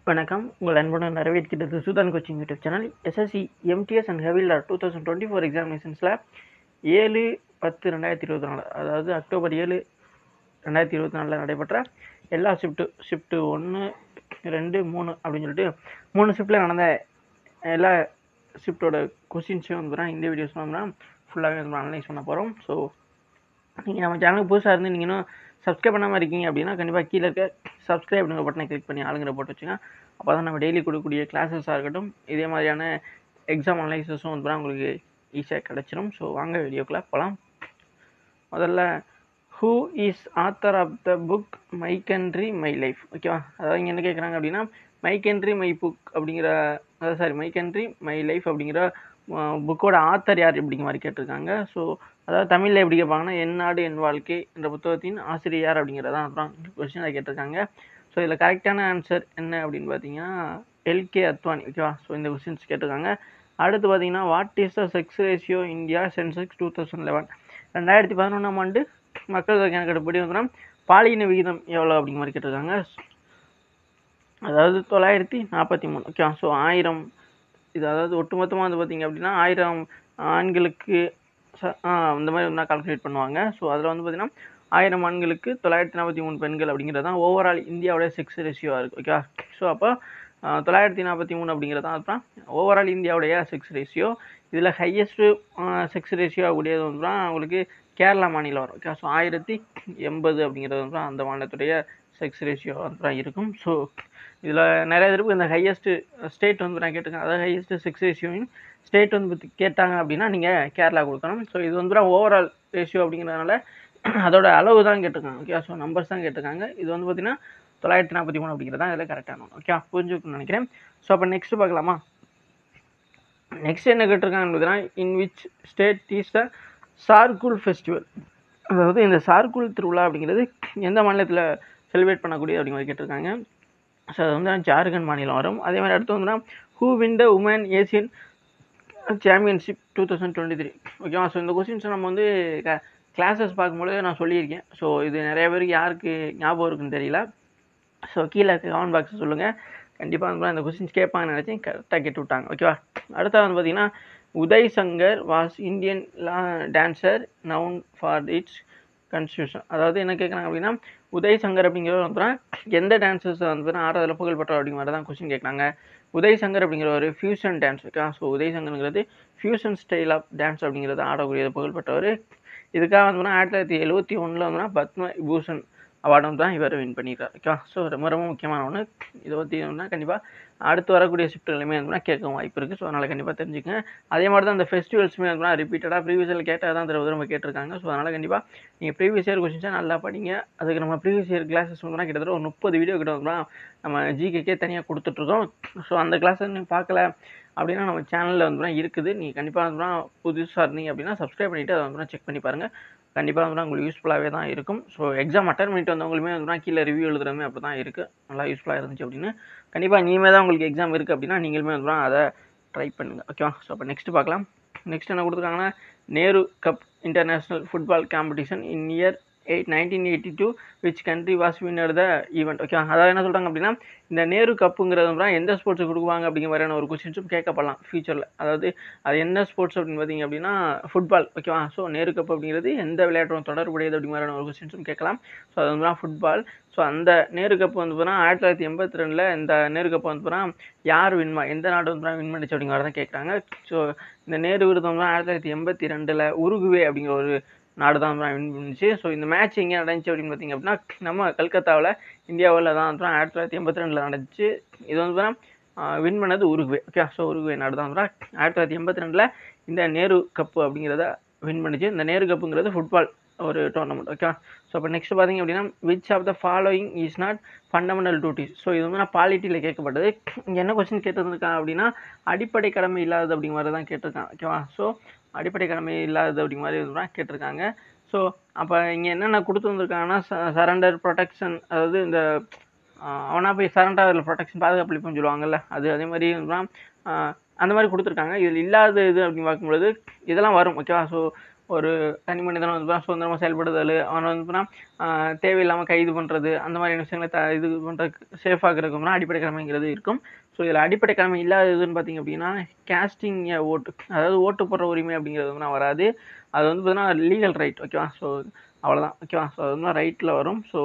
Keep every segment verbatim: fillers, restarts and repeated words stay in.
வணக்கம். உங்கள் அன்புடன் வரவேற்கிறது Sudhan coaching YouTube channel. SSC MTS and ஹெவிலர் டூ தௌசண்ட் டுவெண்ட்டி ஃபோர் எக்ஸாமினேஷன்ஸில் ஏழு பத்து ரெண்டாயிரத்தி இருபத்தி நாலு அதாவது அக்டோபர் ஏழு ரெண்டாயிரத்தி இருபத்தி நாலில் நடைபெற்ற எல்லா ஷிஃப்ட்டு ஷிஃப்ட்டு ஒன்று ரெண்டு மூணு அப்படின்னு சொல்லிட்டு மூணு ஷிஃப்ட்டில் நடந்த எல்லா ஷிஃப்ட்டோட கொஸ்டின்ஸையும் வந்து இந்த வீடியோஸ் வந்து ஃபுல்லாகவே வந்து அனலைஸ் பண்ண போகிறோம். ஸோ நீங்கள் நம்ம சேனலுக்கு புதுசாக இருந்து நீங்கள் இன்னும் சப்ஸ்கிரைப் பண்ணாமல் இருக்கீங்க அப்படின்னா கண்டிப்பாக கீழே இருக்க சப்ஸ்கிரைப் அப்படிங்கிற பட்டனை கிளிக் பண்ணி ஆளுங்கிற போட்டு வச்சுங்க. அப்போ தான் நம்ம டெய்லி கொடுக்கக்கூடிய கிளாஸஸாக இருக்கட்டும், இதே மாதிரியான எக்ஸாம் அனலைசஸும் வந்து உங்களுக்கு ஈஸியாக கிடச்சிடும். ஸோ வாங்க வீடியோக்குள்ளே போகலாம். முதல்ல who is author of the book My Country My Life? ஓகேவா, அதாவது இங்கே என்ன கேட்குறாங்க அப்படின்னா மை கண்ட்ரி மை புக் அப்படிங்கிற அதாவது sorry My Country My Life அப்படிங்கிற புக்கோட ஆத்தர் யார் அப்படிங்கிற மாதிரி கேட்டிருக்காங்க. ஸோ அதாவது தமிழில் எப்படி கேட்பாங்கன்னா என் நாடு என் வாழ்க்கை என்ற புத்தகத்தின் ஆசிரியர் யார் அப்படிங்கிறதான் அப்புறம் கொஸ்டின் அதை கேட்டிருக்காங்க. ஸோ இதில் கரெக்டான ஆன்சர் என்ன அப்படின்னு பார்த்தீங்கன்னா எல்கே அத்வானி. ஓகேவா, ஸோ இந்த கொஸ்டின்ஸ் கேட்டிருக்காங்க. அடுத்து பார்த்தீங்கன்னா what is the sex ratio India census two thousand eleven ரெண்டாயிரத்தி பதினொன்றாம் ஆண்டு மக்கள் தொகை கணக்கெடுப்படி வந்து பாலின விகிதம் எவ்வளோ அப்படிங்கிற மாதிரி கேட்டிருக்காங்க. அதாவது தொள்ளாயிரத்தி நாற்பத்தி மூணு ஓகேவா. ஸோ ஆயிரம் இது அதாவது ஒட்டுமொத்தமாக வந்து பார்த்திங்க அப்படின்னா ஆயிரம் ஆண்களுக்கு இந்த மாதிரி வந்து கால்குலேட் பண்ணுவாங்க. ஸோ அதில் வந்து பார்த்திங்கன்னா ஆயிரம் ஆண்களுக்கு தொள்ளாயிரத்தி நாற்பத்தி மூணு பெண்கள் அப்படிங்கிறது தான் ஓவரால் இந்தியாவுடைய செக்ஸ் ரேஷியோவாக இருக்குது. ஓகேவா, ஸோ அப்போ தொள்ளாயிரத்தி நாற்பத்தி மூணு அப்படிங்கிறது தான் அப்புறம் ஓவரால் இந்தியாவுடைய செக்ஸ் ரேஷியோ. இதில் ஹையஸ்ட்டு செக்ஸ் ரேஷியோ ஆகக்கூடியது வந்து தான் உங்களுக்கு கேரளா மாநிலம் வரும். ஓகே, ஸோ ஆயிரத்தி எண்பது அப்படிங்கிறது வந்து அந்த மாநிலத்துடைய செக்ஸ் ரேஷியோ வந்து தான் இருக்கும். ஸோ இதில் நிறைய தடவை இந்த ஹையஸ்ட்டு ஸ்டேட் வந்து நான் கேட்டிருக்கேன், அதாவது ஹையஸ்ட்டு செக்ஸ் ரேஷியோவையும் ஸ்டேட் வந்து பற்றி கேட்டாங்க அப்படின்னா நீங்கள் கேரளா கொடுக்கணும். ஸோ இது வந்து ஓவரால் ரேஷியோ அப்படிங்கிறதுனால அதோட அளவு தான் கேட்டிருக்காங்க. ஓகே, ஸோ நம்பர்ஸ் தான் கேட்டிருக்காங்க. இது வந்து பார்த்தீங்கன்னா தொள்ளாயிரத்தி நாற்பத்தி மூணு அப்படிங்கிறது தான் இதில் கரெக்டான ஒன்று. ஓகே, புரிஞ்சுக்கணும்னு நினைக்கிறேன். ஸோ அப்போ நெக்ஸ்ட் பார்க்கலாமா? நெக்ஸ்ட் என்ன கேட்டிருக்காங்கன்னு பார்த்தீங்கன்னா in which state is the Sarhul festival, அதாவது இந்த சார்குல் திருவிழா அப்படிங்கிறது எந்த மாநிலத்தில் செலிப்ரேட் பண்ணக்கூடிய அப்படிங்கிற கேட்டிருக்காங்க. ஸோ அது வந்து ஜார்க்கண்ட் மாநிலம் வரும். அதே மாதிரி அடுத்து வந்துன்னா who win the women Asian championship two thousand twenty three ஓகேவா. ஸோ இந்த கொஸ்டின்ஸை நம்ம வந்து க கிளாஸஸ் பார்க்கும்போது நான் சொல்லியிருக்கேன். ஸோ இது நிறைய பேருக்கு யாருக்கு ஞாபகம் இருக்குன்னு தெரியல. ஸோ கீழே இருக்க கமெண்ட் பாக்ஸ் சொல்லுங்கள். கண்டிப்பாக வந்து அந்த கொஸ்டின்ஸ் கேட்பாங்கன்னு நினச்சி கரெக்டாக கேட்டு விட்டாங்க. ஓகேவா, அடுத்த வந்து பார்த்தீங்கன்னா Uday Shankar was Indian dancer known for its constitution, அதாவது என்ன கேட்குறாங்க அப்படின்னா உதய் சங்கர் அப்படிங்கிறவர் வந்து எந்த டான்ஸர்ஸ் வந்து ஆறாவதுல புகழ்பெற்றவர் அப்படிங்கிற மாதிரி தான் கொஸ்டின் கேட்குறாங்க. உதய் சங்கர் அப்படிங்கிற ஒரு fusion dance. Okay, so Uday சங்கருங்கிறது ஃபியூஷன் ஸ்டைல் ஆஃப் டான்ஸ் அப்படிங்கிறது ஆடக்கூடியது புகழ்பெற்றவர். இதுக்காக வந்து ஆயிரத்தி தொள்ளாயிரத்தி எழுபத்தி ஒன்றில் வந்து பத்ம விபூஷன் அவார்டு வந்து தான் இவர் வின் பண்ணியிருக்காரு. ஓகேவா, ஸோ ரொம்ப ரொம்ப முக்கியமான ஒன்று. இதை பற்றி வந்து கண்டிப்பாக அடுத்து வரக்கூடிய ஷிஃப்ட்லையுமே வந்து கேட்க வாய்ப்பு இருக்குது. ஸோ அதனால் கண்டிப்பாக தெரிஞ்சுக்கங்க. அதே மாதிரி தான் அந்த ஃபெஸ்டிவல்ஸுமே வந்து ரிப்பீட்டடாக ப்ரீவியஸ் இயர் கேட்டால் தான் திரும்ப திரும்ப கேட்டிருக்காங்க. ஸோ அதனால் கண்டிப்பாக நீங்கள் ப்ரீவியஸ் இயர் கொஸ்டின்ஸை நல்லா படிங்க. அதுக்கு நம்ம ப்ரீவியஸ் இயர் கிளாஸஸ் வந்து கிட்டத்தட்ட ஒரு முப்பது வீடியோ கிட்ட வந்து நம்ம ஜிகேக்கே தனியாக கொடுத்துட்ருக்கோம். ஸோ அந்த கிளாஸை நீங்கள் பார்க்கல அப்படின்னா நம்ம சேனலில் வந்து இருக்குது. நீங்கள் கண்டிப்பாக வந்து புதுசாக இருந்தீங்க அப்படின்னா சப்ஸ்கிரைப் பண்ணிவிட்டு அதை வந்து செக் பண்ணி பாருங்கள். கண்டிப்பாக வந்து உங்களுக்கு யூஸ்ஃபுல்லாகவே தான் இருக்கும். ஸோ எக்ஸாம் அட்டன் பண்ணிட்டு வந்தவங்களுமே வந்து கீழே ரிவ்யூ எழுதுறமே அப்படி தான் இருக்குது. நல்லா யூஸ்ஃபுல்லாக இருந்துச்சு அப்படின்னு கண்டிப்பாக இனிமேல் தான் உங்களுக்கு எக்ஸாம் இருக்குது அப்படின்னா நீங்களுமே வந்து அதை ட்ரை பண்ணுங்கள். ஓகேவா, ஸோ அப்போ நெக்ஸ்ட்டு பார்க்கலாம். நெக்ஸ்ட் என்ன கொடுத்துருக்காங்கன்னா Nehru cup international football competition in year eight nineteen eighty two which country was winner the event. Okay, அதாவது என்ன சொல்கிறாங்க அப்படின்னா இந்த நேரு கப்புங்கிறது எந்த ஸ்போர்ட்ஸுக்கு கொடுக்குவாங்க அப்படிங்கிற மாதிரியான ஒரு கொஸ்டின்ஸும் கேட்கப்படலாம் ஃபியூச்சரில். அதாவது அது என்ன ஸ்போர்ட்ஸ் அப்படின்னு பார்த்தீங்க அப்படின்னா ஃபுட்பால். ஓகேவா, ஸோ நேரு கப் அப்படிங்கிறது எந்த விளையாட்டும் தொடர்புடையது அப்படிங்கிற மாதிரியான ஒரு கொஸ்டின்ஸும் கேட்கலாம். ஸோ அது வந்து ஃபுட்பால். ஸோ அந்த நேரு கப் வந்து போனால் ஆயிரத்தி தொள்ளாயிரத்தி எண்பத்தி ரெண்டில் இந்த நேரு கப் வந்து போனால் யார் வின்மா எந்த நாடு வந்து வின் பண்ணிச்சு அப்படிங்கிற தான் கேட்குறாங்க. ஸோ இந்த நேரு விருது வந்து ஆயிரத்தி தொள்ளாயிரத்தி எண்பத்தி ரெண்டில் உருகுவே அப்படிங்கிற ஒரு நாடு தான் வின் பண்ணிச்சு. ஸோ இந்த மேட்ச் எங்கே நடந்துச்சு அப்படின்னு பார்த்தீங்க அப்படின்னா நம்ம கல்கத்தாவில் இந்தியாவில் தான் வந்து ஆயிரத்தி தொள்ளாயிரத்தி எண்பத்தி ரெண்டில் நடந்துச்சு. இது வந்து வின் பண்ணது உருகுவே. ஓகே, ஸோ உருகுவே நாடு தான் வந்து ஆயிரத்தி தொள்ளாயிரத்தி எண்பத்தி ரெண்டில் இந்த நேரு கப்பு அப்படிங்கிறத வின் பண்ணிச்சு. இந்த நேரு கப்புங்கிறது ஃபுட்பால் ஒரு டோர்னமெண்ட். ஓகே, ஸோ அப்போ நெக்ஸ்ட் பார்த்தீங்க அப்படின்னா which of the following is not fundamental duties. So இது வந்து நான் பாலிட்டியில் கேட்கப்பட்டது. இங்கே என்ன கொஸ்டின் கேட்டிருக்காங்க அப்படின்னா அடிப்படை கடமை இல்லாதது அப்படிங்கிற மாதிரி தான் கேட்டிருக்காங்க. ஓகேவா, ஸோ அடிப்படை கடமை இல்லாதது அப்படிங்கிற மாதிரி தான் கேட்டிருக்காங்க. ஸோ அப்போ இங்கே என்னென்ன கொடுத்து வந்திருக்காங்கன்னா ச சரண்டர் ப்ரொடெக்ஷன், அதாவது இந்த அவனா போய் சரண்டர் அதில் ப்ரொடெக்ஷன் பாதுகாப்பு சொல்லுவாங்கள்ல அது, அதே மாதிரி அந்த மாதிரி கொடுத்துருக்காங்க. இதில் இல்லாத இது அப்படின்னு பார்க்கும்பொழுது இதெல்லாம் வரும். ஓகேவா, ஸோ ஒரு தனி மனிதனை வந்து சுதந்திரமாக செயல்படுதல், அவனை வந்து தேவையில்லாமல் கைது பண்ணுறது, அந்த மாதிரியான விஷயங்களை த இது பண்ணுறதுக்கு சேஃபாக இருக்கிறதுக்கு அடிப்படை கடமைங்கிறது இருக்கும். ஸோ இதில் அடிப்படை கடமை இல்லாததுன்னு பார்த்திங்க அப்படின்னா கேஸ்டிங் ஓட்டு, அதாவது ஓட்டு போடுற உரிமை அப்படிங்கிறது வந்து வராது. அது வந்து பார்த்தீங்கன்னா லீகல் ரைட். ஓகேவா? ஸோ அவ்வளோதான். ஓகேவா? ஸோ அது வந்து ரைட்டில் வரும். ஸோ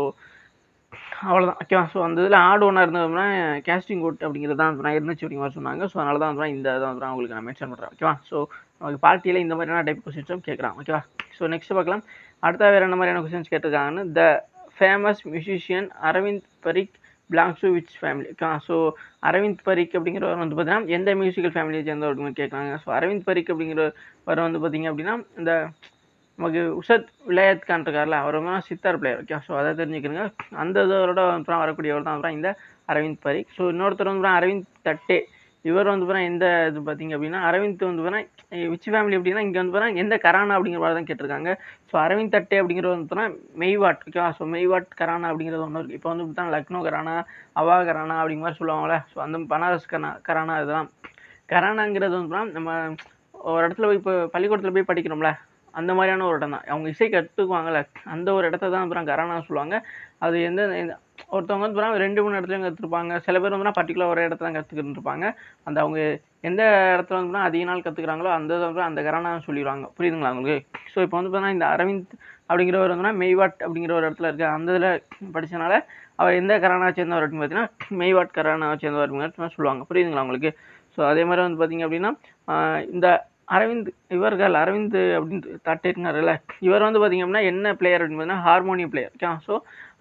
அவ்வளோதான். ஓகேவா? ஸோ அந்த இதில் ஆட் ஒன்றா இருந்ததுன்னா கேஸ்டிங் ஓட் அப்படிங்கிறது தான் வந்து இருந்துச்சு அப்படிங்கிற மாதிரி சொன்னாங்க. ஸோ அதனால தான் வந்து இந்த இதை வந்து உங்களுக்கு நான் மென்ஷன் பண்ணுறேன். ஓகேவா? ஸோ நமக்கு பார்ட்டியில் இந்த மாதிரியான டைப் கொஸ்டின்ஸும் கேட்குறான். ஓகேவா? ஸோ நெக்ஸ்ட் பார்க்கலாம். அடுத்த வேறு என்ன மாதிரியான கொஸ்டின்ஸ் கேட்டிருக்காங்கன்னு, the famous musician Arvind Parikh belongs to which family. ஓகேவா? ஸோ அரவிந்த் பரிக் அப்படிங்கிறவர் வந்து பார்த்தீங்கன்னா எந்த மியூசிக்கல் ஃபேமிலியை சேர்ந்தவர் கேட்குறாங்க. ஸோ அரவிந்த் பரிக் அப்படிங்கிறவர் வந்து பார்த்தீங்க அப்படின்னா இந்த நமக்கு உஷத் விளையாத் கான் இருக்கார்ல, அவர் வந்து சித்தார் பிளேயர். ஓகே? ஸோ அதை தெரிஞ்சுக்கிறங்க. அந்த இதோட வந்து வரக்கூடியவர் தான் அப்புறம் இந்த அரவிந்த் பரிக். ஸோ இன்னொருத்தர் வந்து அரவிந்த் தட்டே, இவர் வந்து பார்த்தீங்கன்னா எந்த இது பார்த்தீங்க அப்படின்னா அரவிந்த் வந்து பார்த்தீங்கன்னா விச் ஃபேமிலி அப்படின்னா இங்கே வந்து பார்த்தீங்கன்னா எந்த கரானா அப்படிங்கிற மாதிரி தான் கேட்டிருக்காங்க. ஸோ அரவிந்த் தட்டே அப்படிங்கிறது வந்து பார்த்தீங்கன்னா மெய்வாட். ஓகேவா? ஸோ மெய்வாட் கரானா அப்படிங்கிறது ஒன்று இருக்குது. இப்போ வந்து பார்த்தீங்கன்னா லக்னோ கரானா, அவா கரானா அப்படிங்கிற மாதிரி சொல்லுவாங்களே. ஸோ அந்த பனாரஸ் கரா கரானா இதெல்லாம் கரானாங்கிறது வந்து பார்த்தீங்கன்னா நம்ம ஒரு இடத்துல போய் இப்போ பள்ளிக்கூடத்தில் போய் படிக்கிறோம்ல, அந்த மாதிரியான ஒரு இடம் தான். அவங்க இசை கற்றுக்குவாங்கள்ல, அந்த ஒரு இடத்த தான் அப்புறம் கரானா சொல்லுவாங்க. அது எந்த ஒருத்தவங்க வந்து பார்த்தா ரெண்டு மூணு இடத்துலையும் கற்றுருப்பாங்க. சில பேர் வந்து பர்டிகுலர் ஒரு இடத்துல கற்றுக்கிட்டு இருப்பாங்க. அந்த அவங்க எந்த இடத்துல வந்து அதிக நாள் கற்றுக்குறாங்களோ அந்த அந்த கரானா சொல்லிடுவாங்க. புரியுதுங்களா உங்களுக்கு? ஸோ இப்போ வந்து பார்த்தீங்கன்னா இந்த அரவிந்த் அப்படிங்கிறவர் வந்து மெய்வாட் அப்படிங்கிற ஒரு இடத்துல இருக்குது. அந்த இதில் படித்தனால அவர் எந்த கரானா சேர்ந்தவர் அப்படின்னு பார்த்தீங்கன்னா மெய்வாட் கரானா சேர்ந்தவர் அப்படின்னு சொல்லுவாங்க. புரியுதுங்களா உங்களுக்கு? ஸோ அதே மாதிரி வந்து பார்த்தீங்க அப்படின்னா இந்த அரவிந்த் இவர்கள் அரவிந்த் அப்படின்னு தட்டிருக்காருல்ல, இவர் வந்து பார்த்தீங்க அப்படின்னா என்ன பிளேயர் அப்படின்னு பார்த்தீங்கன்னா ஹார்மோனியம் பிளேயர். ஓகே? ஸோ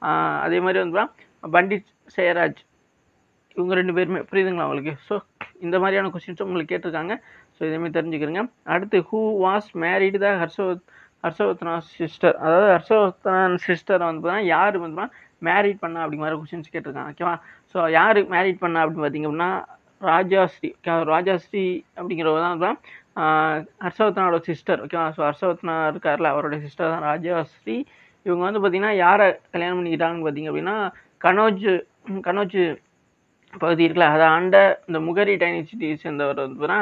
அதே மாதிரி வந்து பண்டிட் ஜெயராஜ், இவங்க ரெண்டு பேருமே. புரியுதுங்களா உங்களுக்கு? ஸோ இந்த மாதிரியான கொஸ்டின்ஸும் உங்களுக்கு கேட்டிருக்காங்க. ஸோ இதேமாதிரி தெரிஞ்சுக்கிறேங்க. அடுத்து, who was married the Harshavat Harshavardhana sister, அதாவது ஹர்ஷவர்தன் சிஸ்டரை வந்து பார்த்தீங்கன்னா யார் வந்து மேரிட் பண்ணா அப்படிங்கிற மாதிரி கொஸ்டின்ஸ் கேட்டிருக்காங்க. ஓகேவா? ஸோ யார் மேரிட் பண்ணா அப்படின்னு பார்த்தீங்க அப்படின்னா ராஜாஸ்ரீ. ராஜாஸ்ரீ அப்படிங்கிறவர் தான் ஹர்ஷவர்தனோட சிஸ்டர். ஓகேவா? ஸோ ஹர்ஷவர்தனா இருக்கார்ல, அவரோட சிஸ்டர் தான் ராஜாஸ்ரீ. இவங்க வந்து பார்த்தீங்கன்னா யாரை கல்யாணம் பண்ணிக்கிட்டாங்கன்னு பார்த்தீங்க அப்படின்னா கனோஜ் கனோஜ் பகுதி இருக்குல்ல, அதை ஆண்ட இந்த முகரி டைனிசிட்டி சேர்ந்தவர் வந்து பார்த்தீங்கன்னா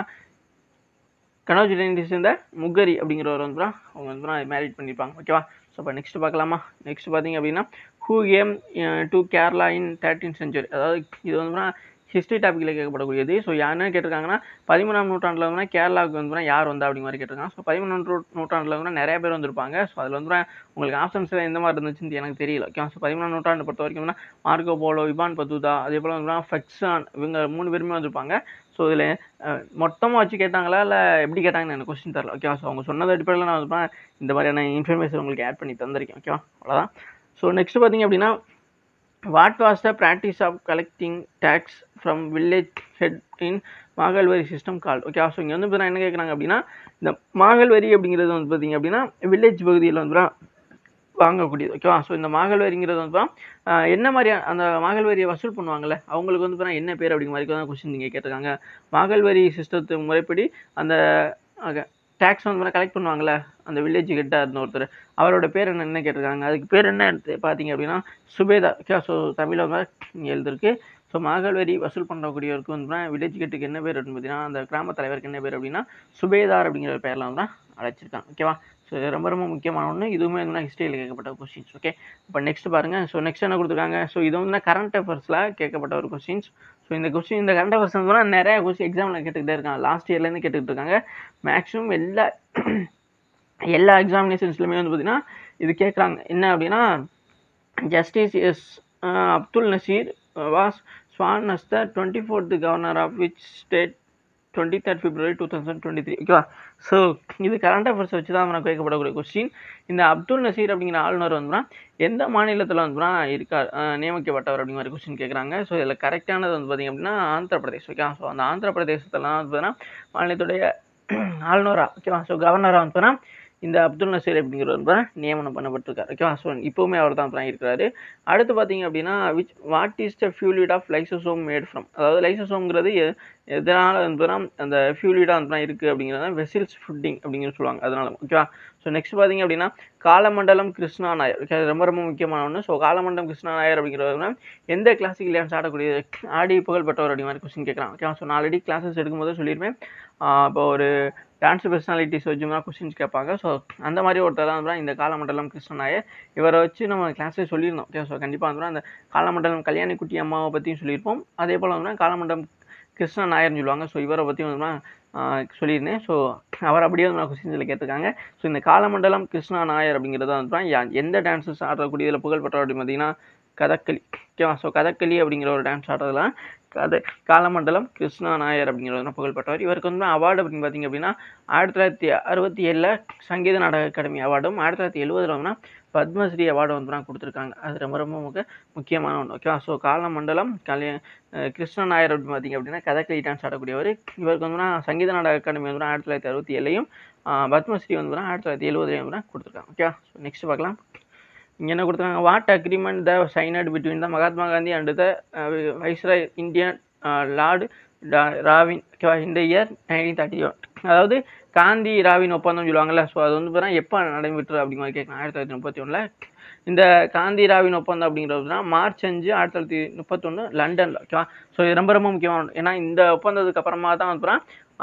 கனோஜ் டைனிசிட்டி சேர்ந்த முகரி அப்படிங்கிறவர் வந்து அவங்க வந்து மேரிட் பண்ணியிருப்பாங்க. ஓகேவா? ஸோ இப்போ நெக்ஸ்ட் பார்க்கலாமா? நெக்ஸ்ட் பார்த்தீங்க அப்படின்னா who came to Kerala in thirteen century, அதாவது இது வந்து ஹிஸ்ட்ரி டாப்பிக்கில் கேட்கப்படக்கூடியது. ஸோ யாருன்னு கேட்டிருக்காங்கன்னா பதிமூணாம் நூற்றாண்டில் வந்து கேரளாவுக்கு வந்து யார் வந்தா அப்படிங்கிற மாதிரி கேட்டிருக்காங்க. ஸோ பதிமூணாம் நூற்றாண்டில் வந்து நிறைய பேர் வந்திருப்பாங்க. ஸோ அதில் வந்து உங்களுக்கு ஆப்ஷன்ஸ் எந்த மாதிரி இருந்துச்சுன்னு எனக்கு தெரியல. ஓகே? ஸோ பதிமூணாம் நூற்றாண்டு பொறுத்த வரைக்கும் வந்து மார்க்கோ போலோ, இபான் பத்துதா, அதே போல் வந்து ஃபெக்ஸான், இவங்க மூணு பேருமே வந்திருப்பாங்க. ஸோ இதில் மொத்தமாக வச்சு கேட்டாங்களா இல்லை எப்படி கேட்டாங்கன்னு எனக்கு கொஸ்டின் தரல. ஓகேவா? ஸோ அவங்க சொன்னது அடிப்படையில் நான் வந்து இந்த மாதிரியான இன்ஃபர்மேஷன் உங்களுக்கு ஆட் பண்ணி தந்திருக்கேன். ஓகேவா? அவ்வளோதான். ஸோ நெக்ஸ்ட் பார்த்தீங்க அப்படின்னா what was the practice of collecting tax from village head in Mahalwari system call. Okay? So இங்கே வந்து இப்போ என்ன கேட்குறாங்க அப்படின்னா இந்த மாகல்வரி அப்படிங்கிறது வந்து பார்த்தீங்க அப்படின்னா வில்லேஜ் பகுதியில் வந்து வாங்கக்கூடியது. ஓகேவா? ஸோ இந்த மாகல்வரிங்கிறது வந்து என்ன மாதிரியான அந்த மாகல்வரியை வசூல் பண்ணுவாங்கள்ல, அவங்களுக்கு வந்து பார்த்தா என்ன பேர் அப்படிங்கிற மாதிரி தான் கொஸ்டின் நீங்கள் கேட்டிருக்காங்க. மாகல்வரி சிஸ்டத்து முறைப்படி அந்த டேக்ஸ் வந்து கலெக்ட் பண்ணுவாங்கள்ல, அந்த வில்லேஜ் ஹெட்டாக இருந்த ஒருத்தர், அவரோட பேர் என்ன என்ன கேட்டிருக்காங்க. அதுக்கு பேர் என்ன பார்த்தீங்க அப்படின்னா சுபேதார். ஓகே? ஸோ தமிழில் வந்து எழுதிருக்கு. ஸோ மாகல்வரி வசூல் பண்ணக்கூடியவருக்கு வந்து வில்லேஜ் ஹெட்டுக்கு என்ன பேர் அப்படின்னு பார்த்தீங்கன்னா அந்த கிராம தலைவருக்கு என்ன பேர் அப்படின்னா சுபேதார் அப்படிங்கிற பேரில் வந்து அழைச்சிருக்காங்க. ஓகேவா? ஸோ இது ரொம்ப ரொம்ப முக்கியமான ஒன்று. இதுவுமே வந்து ஹிஸ்ட்ரியில் கேட்கப்பட்ட கொஸ்டின்ஸ். ஓகே? இப்போ நெக்ஸ்ட் பாருங்கள். ஸோ நெக்ஸ்ட் என்ன கொடுத்துருக்காங்க. ஸோ இது வந்து கரண்ட் அஃபேர்ஸில் கேட்கப்பட்ட ஒரு கொஸ்டின்ஸ். ஸோ இந்த கொஸ்டின் இந்த கரண்ட் அஃபேர்ஸ் வந்து நிறைய கொஸ்டின் எக்ஸாமில் கேட்டுக்கிட்டே இருக்காங்க. லாஸ்ட் இயர்லேருந்து கேட்டுக்கிட்டு இருக்காங்க. மேக்ஸிமம் எல்லா எல்லா எக்ஸாமினேஷன்ஸ்லையுமே வந்து பார்த்தீங்கன்னா இது கேட்குறாங்க. என்ன அப்படின்னா justice S Abdul Nazeer was sworn as the twenty fourth governor of which state twenty third February two thousand twenty three. ஓகேவா? ஸோ இது கரண்ட் அஃபேர்ஸ் வச்சு தான் நமக்கு கேட்கப்படக்கூடிய கொஸ்டின். இந்த அப்துல் நசீர் அப்படிங்கிற ஆளுநர் வந்துன்னா எந்த மாநிலத்தில் வந்துன்னா இருக்கார் நியமிக்கப்பட்டவர் அப்படிங்கிற மாதிரி கொஸ்டின் கேட்குறாங்க. ஸோ இதில் கரெக்டானது வந்து பார்த்திங்க அப்படின்னா ஆந்திர பிரதேஷ். ஓகேவா? ஸோ அந்த ஆந்திர பிரதேசத்தெல்லாம் வந்து பார்த்தீங்கன்னா மாநிலத்துடைய ஆளுநராக, ஓகேவா, ஸோ கவர்னராக வந்து பார்த்தீங்கன்னா இந்த அப்துல் நசீர் அப்படிங்கிறவர் வந்து நியமனம் பண்ணப்பட்டிருக்காரு. ஓகேவா? ஸோ இப்போவுமே அவர் தான் தான் இருக்கிறாரு. அடுத்து பார்த்தீங்க அப்படின்னா which what is the fluid of lysosome made from, அதாவது லைசோசோம்ங்கிறது எதனால் வந்து அந்த ஃபியூலிடாக வந்து இருக்குது அப்படிங்கிறத வெசில்ஸ் ஃபுட்டிங் அப்படிங்கிறது சொல்லுவாங்க. அதனால ஓகேவா? ஸோ நெக்ஸ்ட் பார்த்தீங்க அப்படின்னா காலமண்டலம் கிருஷ்ணா நாயர். ஓகே, அது ரொம்ப ரொம்ப முக்கியமான ஒன்று. ஸோ காலமண்டலம் கிருஷ்ணா நாயர் அப்படிங்கிறவங்க எந்த கிளாசிக்கல் டான்ஸ் ஆடக்கூடியது, ஆடி புகழ்பெற்றவர் அப்படி மாதிரி கொஸ்டின் கேட்கலாம். ஓகே, ஸோ நான் ஆல்ரெடி கிளாஸஸ் எடுக்கும்போது சொல்லியிருப்பேன். இப்போ ஒரு டான்ஸ் பர்சனாலிட்டிஸ் வச்சுமா கொஸ்டின்ஸ் கேட்பாங்க. ஸோ அந்த மாதிரி ஒருத்தர் தான் வந்து இந்த காலமண்டலம் கிருஷ்ண நாயர். இவரை வச்சு நம்ம கிளாஸே சொல்லியிருந்தோம். ஓகே, ஸோ கண்டிப்பாக வந்து அந்த காலமண்டலம் கல்யாணி குட்டி அம்மாவை பற்றியும் சொல்லியிருப்போம். அதே போல் வந்து காலமண்டலம் கிருஷ்ண நாயர்னு சொல்லுவாங்க. ஸோ இவரை பற்றி வந்து சொல்லியிருந்தேன். ஸோ அவர் அப்படியே வந்து கொஸ்டின்ஸில் கேட்டிருக்காங்க. ஸோ இந்த காலமண்டலம் கிருஷ்ணா நாயர் அப்படிங்கிறத வந்து எந்த டான்ஸஸ் ஆடக்கூடியதில் புகழ்பெற்றவர் அப்படின்னு பார்த்தீங்கன்னா கதகளி. ஓகேவா, ஸோ கதகளி அப்படிங்கிற ஒரு டான்ஸ் ஆடுறதுலாம் கதை காலமண்டலம் கிருஷ்ணா நாயர் அப்படிங்கிறது புகழ்பெற்றவர். இவருக்கு வந்து அவார்டு அப்படின்னு பார்த்தீங்க அப்படின்னா ஆயிரத்தி தொள்ளாயிரத்தி அறுபத்தி ஏழில் சங்கீத நாடக அகாடமி அவார்டும் ஆயிரத்தி தொள்ளாயிரத்தி எழுபதில் வந்து பத்மஸ்ரீ அவார்டு வந்து கொடுத்துருக்காங்க. அது ரொம்ப ரொம்ப முக்கிய முக்கியமான ஒன்று. ஓகேவா, ஸோ காலமண்டலம் கல்யா கிருஷ்ண நாயர் அப்படின்னு பார்த்தீங்க அப்படின்னா கதகளி டான்ஸ் ஆடக்கூடியவர். இவருக்கு வந்து சங்கீத நாடக அகாடமி வந்து ஆயிரத்தி தொள்ளாயிரத்தி அறுபத்தி ஏழையும் பத்மஸ்ரீ வந்து ஆயிரத்தி தொள்ளாயிரத்தி எழுபதுலையும் வந்து கொடுத்துருக்காங்க. ஓகே, ஸோ நெக்ஸ்ட் பார்க்கலாம். இங்கே என்ன கொடுத்துருக்காங்க, what agreement the signed between the Mahatma Gandhi and the viceroy Indian lord Irwin. ஓகேவா, இந்த இயர் நைன்டீன் தேர்ட்டி ஒன். அதாவது காந்தி ராவின் ஒப்பந்தம் சொல்லுவாங்கல்ல. ஸோ அது வந்து பார்த்தா எப்போ நடைபெற்று அப்படிங்கிற மாதிரி கேட்கலாம். ஆயிரத்தி தொள்ளாயிரத்தி முப்பத்தி ஒன்றில் இந்த காந்தி ராவின் ஒப்பந்தம் அப்படிங்கிறதுனா மார்ச் அஞ்சு ஆயிரத்தி தொள்ளாயிரத்தி முப்பத்தொன்று லண்டனில். ஓகேவா, ஸோ இது ரொம்ப ரொம்ப முக்கியமான. ஏன்னா இந்த ஒப்பந்தத்துக்கு அப்புறமா தான் வந்து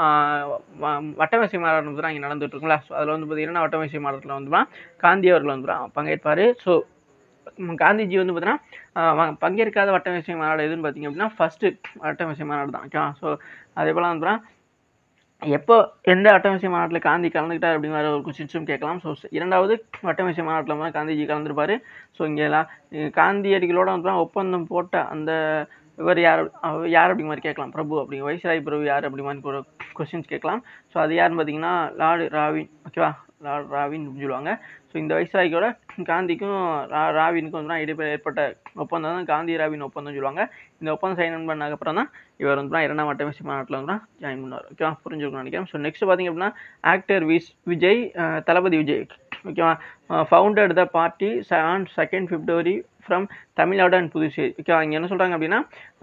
வட்டமேசை மாநாடு வந்து இங்கே நடந்துட்டு இருக்குங்களா. ஸோ அதில் வந்து பார்த்தீங்கன்னா வட்டமேசை மாநாட்டில் வந்து காந்தி அவர்கள் வந்து பங்கேற்பார். ஸோ காந்திஜி வந்து பார்த்தீங்கன்னா பங்கேற்காத வட்டமேசை மாநாடு எதுன்னு பார்த்தீங்க அப்படின்னா ஃபர்ஸ்ட் வட்டமேசை மாநாடு தான். ஓகேவா, ஸோ அதே போல் வந்து எப்போ எந்த வட்டமேசை மாநாட்டில் காந்தி கலந்துக்கிட்டார் அப்படிங்கிற ஒரு கொஸ்டின்ஸும் கேட்கலாம். ஸோ இரண்டாவது வட்டமேசை மாநாட்டில் வந்து காந்திஜி கலந்துருப்பார். ஸோ இங்கே எல்லாம் காந்தியடிகளோட வந்து ஒப்பந்தம் போட்ட அந்த இவர் யார் யார் அப்படி மாதிரி கேட்கலாம். பிரபு அப்படிங்கிற வைஸ்ராய் பிரபு யார் அப்படி மாதிரி ஒரு கொஸ்டின்ஸ் கேட்கலாம். ஸோ அது யாருன்னு பார்த்தீங்கன்னா லார்டு ராவின். ஓகேவா, லார்டு ராவின் சொல்லுவாங்க. ஸோ இந்த வைஸ்ராய்க்கோட காந்திக்கும் ரா ராவினுக்கும் வந்து இடைப்பெற ஏற்பட்ட ஒப்பந்தம் தான் காந்தி ராவின் ஒப்பந்தம் சொல்லுவாங்க. இந்த ஒப்பந்தம் சைன் பண்ணதுக்கப்புறம் தான் இவர் வந்து இரண்டாம் வட்டமேசை மாநாட்டில் வந்து ஜாயின் பண்ணுவார். ஓகேவா, புரிஞ்சுக்கணும்னு நினைக்கிறேன். ஸோ நெக்ஸ்ட் பார்த்தீங்க அப்படின்னா ஆக்டர் விஸ் விஜய் தளபதி விஜய். ஓகேவா, founded the party on second February from Tamil Nadu and Puducherry. ஓகேவா, இங்கே என்ன சொல்கிறாங்க அப்படின்னா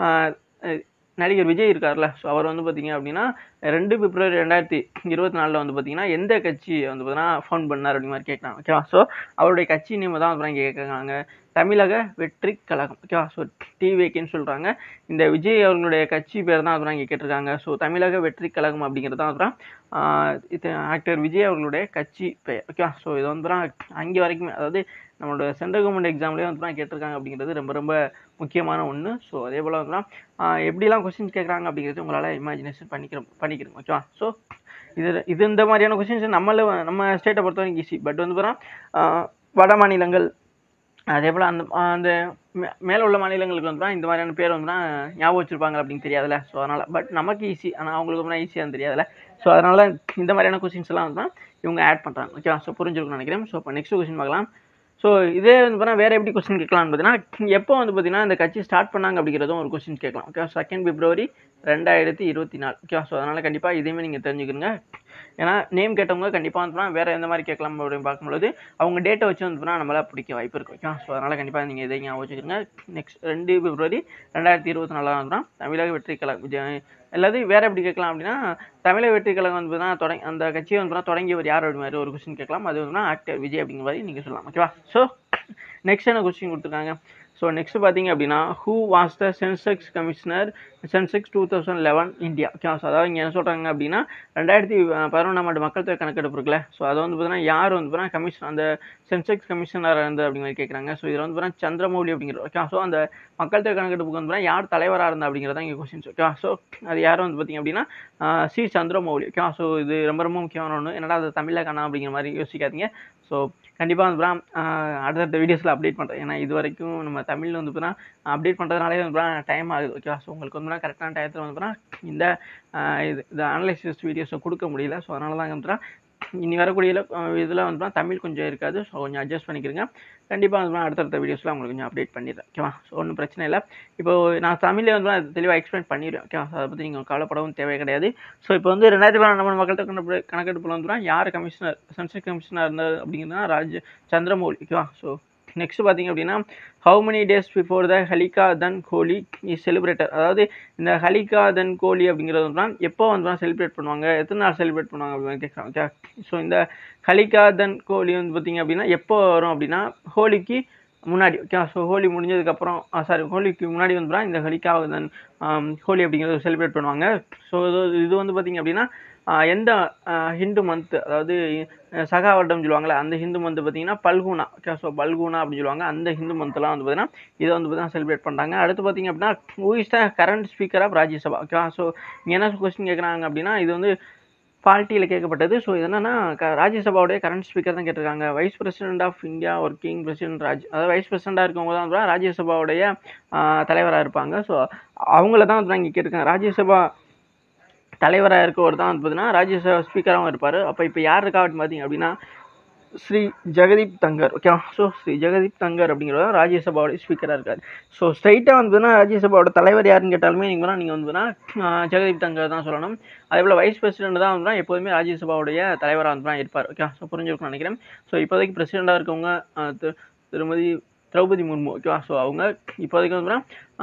நடிகர் விஜய் இருக்கார்ல. ஸோ அவர் வந்து பார்த்தீங்க அப்படின்னா ரெண்டு பிப்ரவரி ரெண்டாயிரத்தி இருபத்தி நாலில் வந்து பார்த்தீங்கன்னா எந்த கட்சி வந்து பார்த்தீங்கன்னா ஃபவுண்ட் பண்ணார் அப்படி மாதிரி கேட்கலாம். ஓகேவா, ஸோ அவருடைய கட்சி நேம் தான் வந்து இங்கே கேட்குறாங்க, தமிழக வெற்றி கழகம். ஓகேவா, ஸோ டிவிகேன்னு சொல்கிறாங்க. இந்த விஜய் அவர்களுடைய கட்சி பேர் தான் அதுதான் இங்கே கேட்டிருக்காங்க. ஸோ தமிழக வெற்றி கழகம் அப்படிங்கிறது தான் அதுதான் இது ஆக்டர் விஜய் அவர்களுடைய கட்சி பெயர். ஓகேவா, ஸோ இது வந்து அங்கே வரைக்குமே, அதாவது நம்மளோட சென்ட்ரல் கவர்மெண்ட் எக்ஸாம்லேயே வந்து கேட்டிருக்காங்க அப்படிங்கிறது ரொம்ப ரொம்ப முக்கியமான ஒன்று. ஸோ அதே போல் வந்து எப்படிலாம் கொஸ்டின்ஸ் கேட்குறாங்க அப்படிங்கிறது உங்களால் இமேஜினேஷன் பண்ணிக்கிறோம் பண்ணிக்கிறோம் ஓகேவா. ஸோ இது இது இந்த மாதிரியான கொஸ்டின்ஸ் நம்மள நம்ம ஸ்டேட்டை பொறுத்த வரைக்கும் ஈஸி. பட் வந்து பார்த்தா வட மாநிலங்கள் அதே போல் அந்த அந்த மேலே உள்ள மாநிலங்களுக்கு வந்து இந்த மாதிரியான பேர் வந்து ஞாபகம் வச்சுருப்பாங்க அப்படின்னு தெரியாதுல்ல. ஸோ அதனால் பட் நமக்கு ஈஸி, ஆனால் அவங்களுக்கு வந்து ஈஸியாக தெரியாதுல்ல. ஸோ அதனால் இந்த மாதிரியான கொஸ்டின்ஸ் எல்லாம் வந்து இவங்க ஆட் பண்ணுறாங்க. ஓகேவா, ஸோ புரிஞ்சுக்கணும்னு நினைக்கிறேன். ஸோ இப்போ நெக்ஸ்ட் கொஸ்டின் பார்க்கலாம். ஸோ இதே வந்து பார்த்தீங்கன்னா வேறு எப்படி கொஸ்டின் கேட்கலாம்னு பார்த்தீங்கன்னா எப்போ வந்து பார்த்தீங்கன்னா இந்த கட்சி ஸ்டார்ட் பண்ணாங்க அப்படிங்கிறதும் ஒரு கொஸ்டின் கேட்கலாம். ஓகே, செகண்ட் பிப்ரவரி ரெண்டாயிரத்தி இருபத்தி நாலு. ஓகே, ஸோ அதனால் கண்டிப்பாக இதையுமே நீங்கள் தெரிஞ்சுக்கிறீங்க. ஏன்னா நேம் கேட்டவங்க கண்டிப்பாக வந்து வேறு எந்த மாதிரி கேட்கலாம் அப்படின்னு பார்க்கும்போது அவங்க டேட்டை வச்சு வந்து நம்மளால் பிடிக்க வாய்ப்பு இருக்குது. ஓகே, ஸோ அதனால் கண்டிப்பாக நீங்கள் இதை ஞாபகம் வச்சுக்கிறீங்க. நெக்ஸ்ட் ரெண்டு பிப்ரவரி ரெண்டாயிரத்தி இருபத்தி நாலாம் தான் தமிழக வெற்றி கழகம் விஜய். எல்லாத்தையும் வேறு எப்படி கேட்கலாம் அப்படின்னா தமிழக வெற்றி கழகம் வந்து தான் தொடங்கி அந்த கட்சியை வந்து தொடங்கியவர் யார் அப்படி மாதிரி ஒரு கொஸ்டின் கேட்கலாம். அது வந்து ஆக்டர் விஜய் அப்படிங்கிற மாதிரி நீங்கள் சொல்லலாம். ஓகேவா, ஸோ நெக்ஸ்ட் என்ன கொஸ்டின் கொடுத்துருக்காங்க. ஸோ நெக்ஸ்ட் பார்த்தீங்க அப்படின்னா who was the census commissioner census two thousand eleven India. Okay, so அதாவது இங்கே என்ன சொல்கிறாங்க அப்படின்னா ரெண்டாயிரத்தி பதினொன்றாம் ஆண்டு மக்கள் தொகை கணக்கெடுப்பு இருக்குல்ல. ஸோ அதை வந்து பார்த்தீங்கன்னா யார் வந்து பார்த்தீங்கன்னா கமிஷன் அந்த சென்செக்ஸ் கமிஷனர் இருந்து அப்படிங்கிற மாதிரி கேட்குறாங்க. ஸோ இதில் வந்து பார்த்தீங்கன்னா சந்திரமௌலி அப்படிங்கிற. ஓகே, ஸோ அந்த மக்கள் தொகை கணக்கெடுப்புக்கு வந்து யார் தலைவராக இருந்தா அப்படிங்கிறதா இங்கே கொஸ்டின்ஸ். ஓகே, ஸோ அது யாரும் வந்து பார்த்தீங்க அப்படின்னா சி சந்திரமௌலி. ஓகே, ஸோ இது ரொம்ப ரொம்ப முக்கியமான ஒன்று. என்னடா அது தமிழில் காணா அப்படிங்கிற மாதிரி யோசிக்காதீங்க. ஸோ கண்டிப்பாக வந்து அடுத்தடுத்த வீடியோஸில் அப்டேட் பண்ணுறேன். ஏன்னா இது வரைக்கும் நம்ம தமிழில் வந்து பார்த்தீங்கன்னா அப்டேட் பண்ணுறதுனாலே வந்து டைம் ஆகுது. ஓகேவா, ஸோ உங்களுக்கு வந்து கரெக்டான டயத்தில் வந்து இந்த இது இந்த அனலைசிஸ் வீடியோஸை கொடுக்க முடியல. ஸோ அதனால தான் வந்து இனி வரக்கூடிய இதில் வந்து தமிழ் கொஞ்சம் இருக்காது. ஸோ கொஞ்சம் அட்ஜஸ்ட் பண்ணிக்கிறேங்க. கண்டிப்பாக வந்து அடுத்தடுத்த வீடியோஸில் உங்களுக்கு கொஞ்சம் அப்டேட் பண்ணிடுறேன். ஓகேவா, ஸோ ஒன்றும் பிரச்சனை இல்லை. இப்போ நான் தமிழில் வந்து தெளிவாக எக்ஸ்பிளைன் பண்ணிடுவேன். ஓகேவா, அதை பற்றி நீங்கள் கவலைப்படவும் தேவை கிடையாது. ஸோ இப்போ வந்து ரெண்டாயிரத்தி பதினொன்று மக்கள் தொகை கணக்கெடுப்பில் வந்து யார் கமிஷனர் சென்செக்ஸ் கமிஷனர் இருந்தார் அப்படிங்கிறதுனா ராஜ் சந்திரமௌலி. ஓகேவா, ஸோ நெக்ஸ்ட் பார்த்தீங்க அப்படின்னா how many days before the Holika Dahan Holi is celebrated. அதாவது இந்த ஹலிகா தன் ஹோலி அப்படிங்கிறது வந்து எப்போ வந்து செலிப்ரேட் பண்ணுவாங்க, எத்தனை நாள் செலிப்ரேட் பண்ணுவாங்க அப்படின்னு கேட்குறாங்க. ஓகே, ஸோ இந்த ஹலிகா தன் ஹோலி வந்து பார்த்தீங்க அப்படின்னா எப்போ வரும் அப்படின்னா ஹோலிக்கு முன்னாடி. ஓகே, ஸோ ஹோலி முடிஞ்சதுக்கப்புறம் சாரி ஹோலிக்கு முன்னாடி வந்து இந்த ஹலிகா தன் ஹோலி அப்படிங்கிறது செலிப்ரேட் பண்ணுவாங்க. ஸோ இது இது வந்து பார்த்தீங்க அப்படின்னா எந்த ஹிந்து மந்த், அதாவது சகா வருடம் சொல்லுவாங்களே அந்த ஹிந்து மந்த் பார்த்தீங்கன்னா பல்குனா. ஓகே, ஸோ பல்குனா அப்படின்னு சொல்லுவாங்க. அந்த ஹிந்து மந்த்லாம் வந்து பார்த்தீங்கன்னா இதை வந்து பார்த்தீங்கன்னா செலிப்ரேட் பண்ணுறாங்க. அடுத்து பார்த்தீங்க அப்படின்னா who is the current speaker of Rajya Sabha. Okay, so இங்கே என்ன கொஸ்டின் கேட்குறாங்க அப்படின்னா இது வந்து பாலிட்டியில் கேட்கப்பட்டது. ஸோ இது என்னன்னா ராஜ்யசபாவுடைய கரண்ட் ஸ்பீக்கர் தான் கேட்டிருக்காங்க. Vice president of India working president Raj, அதாவது வைஸ் பிரசிடென்ட்டாக இருக்கவங்க தான் ராஜ்யசபாவுடைய தலைவராக இருப்பாங்க. ஸோ அவங்கள தான் வந்து இங்கே கேட்டிருக்காங்க. ராஜ்யசபா தலைவராக இருக்கவர் தான் வந்து பார்த்தீங்கன்னா ராஜ்யசபா ஸ்பீக்கராகவும் இருப்பார். அப்போ இப்போ யார் இருக்கா அப்படின்னு பார்த்தீங்க அப்படின்னா ஸ்ரீ ஜெகதீப் தங்கர். ஓகே, ஸோ ஸ்ரீ ஜெகதீப் தங்கர் அப்படிங்கிறவர் ராஜ்யசபாவோட ஸ்பீக்கராக இருக்கார். ஸோ ஸ்ட்ரைட்டாக வந்து பார்த்தீங்கன்னா ராஜ்யசபாவோட தலைவர் யாருன்னு கேட்டாலுமே நீங்கள் நீங்கள் வந்து பார்த்தீங்கன்னா ஜெகதீப் தங்கர் தான் சொல்லணும். அதே போல் வைஸ் பிரசிடென்ட் தான் வந்து எப்போதுமே ராஜ்யசபாவுடைய தலைவராக வந்து தான் இருப்பார். ஓகே, ஸோ புரிஞ்சுருக்குன்னு நினைக்கிறேன். ஸோ இப்போதைக்கு பிரசிடெண்ட்டாக இருக்கவங்க திருமதி திரௌபதி முர்மு. ஓகேவா, ஸோ அவங்க இப்போதைக்கு வந்து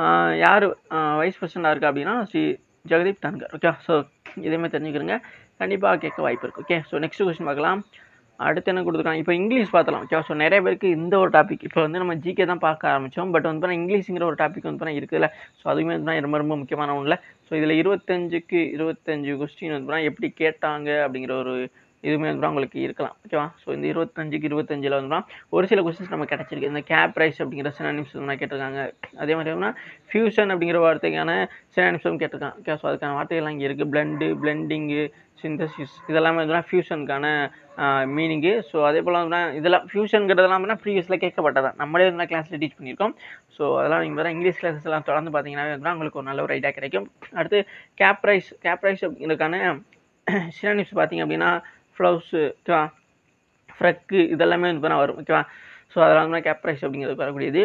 யார் வைஸ் பிரசிடெண்ட்டாக இருக்கா அப்படின்னா ஸ்ரீ ஜெகதீப் தங்கர். ஓகே, ஸோ இதேமாதிரி தெரிஞ்சுக்கிறங்க, கண்டிப்பாக கேட்க வாய்ப்பு இருக்குது. ஓகே, ஸோ நெக்ஸ்ட் கொஸ்டின் பார்க்கலாம். அடுத்து என்ன கொடுத்துருக்காங்க, இப்போ இங்கிலீஷ் பார்த்தலாம். ஓகே, ஸோ நிறைய பேருக்கு இந்த ஒரு டாபிக் இப்போ வந்து நம்ம ஜிகே தான் பார்க்க ஆரம்பித்தோம். பட் வந்து பார்த்தா இங்கிலீஷுங்கிற ஒரு டாபிக் வந்து பார்த்தா இருக்குதுல்ல, ஸோ அதுவுமே வந்து ரொம்ப ரொம்ப முக்கியமான ஒன்றில். ஸோ இதில் இருபத்தஞ்சுக்கு இருபத்தஞ்சு கொஸ்டின் வந்து பார்த்தா எப்படி கேட்டாங்க அப்படிங்கிற ஒரு இதுவுமே வந்து உங்களுக்கு இருக்கலாம். ஓகேவா, ஸோ இந்த இருபத்தஞ்சுக்கு இருபத்தஞ்சில் வந்து ஒரு சில கொஸ்டின்ஸ் நம்ம கிடச்சிருக்கு. இந்த கேப் ரைஸ் அப்படிங்கிற சினானிம்ஸ் வந்து கேட்டிருக்காங்க. அதே மாதிரி வந்து ஃபியூஷன் அப்படிங்கிற வார்த்தைக்கான சினானிம்ஸும் கேட்டிருக்காங்க. ஓகே, ஸோ அதுக்கான வார்த்தைகள்லாம் இங்கே இருக்குது. பிளண்டு, பிளெண்டிங்கு, சிந்தசிஸ், இதெல்லாமே வந்து ஃபியூஷனுக்கான மீனிங்கு. ஸோ அதே போல் வந்து இதெல்லாம் ஃபியூஷனுங்கிறதெல்லாம் வந்து ப்ரீவியஸில் கேட்கப்பட்டதான், நம்மளே வந்து கிளாஸில் டீச் பண்ணியிருக்கோம். ஸோ அதெல்லாம் நீங்கள் வேறு இங்கிலீஷ் கிளாஸஸ் எல்லாம் தொடர்ந்து பார்த்தீங்கன்னா வந்து உங்களுக்கு ஒரு நல்ல ஒரு ஐடியா கிடைக்கும். அடுத்து கேப் ரைஸ், கேப் ரைஸ் அப்படிங்கிறதுக்கான சினானிம்ஸ் பார்த்தீங்க அப்படின்னா ஃப்ளவுஸு, ஓகேவா, ஃப்ரக்கு, இதெல்லாமே வந்து பண்ணால் வரும். ஓகேவா, ஸோ அதெல்லாம் தான் கேப் ரைஸ் அப்படிங்கிறது வரக்கூடியது.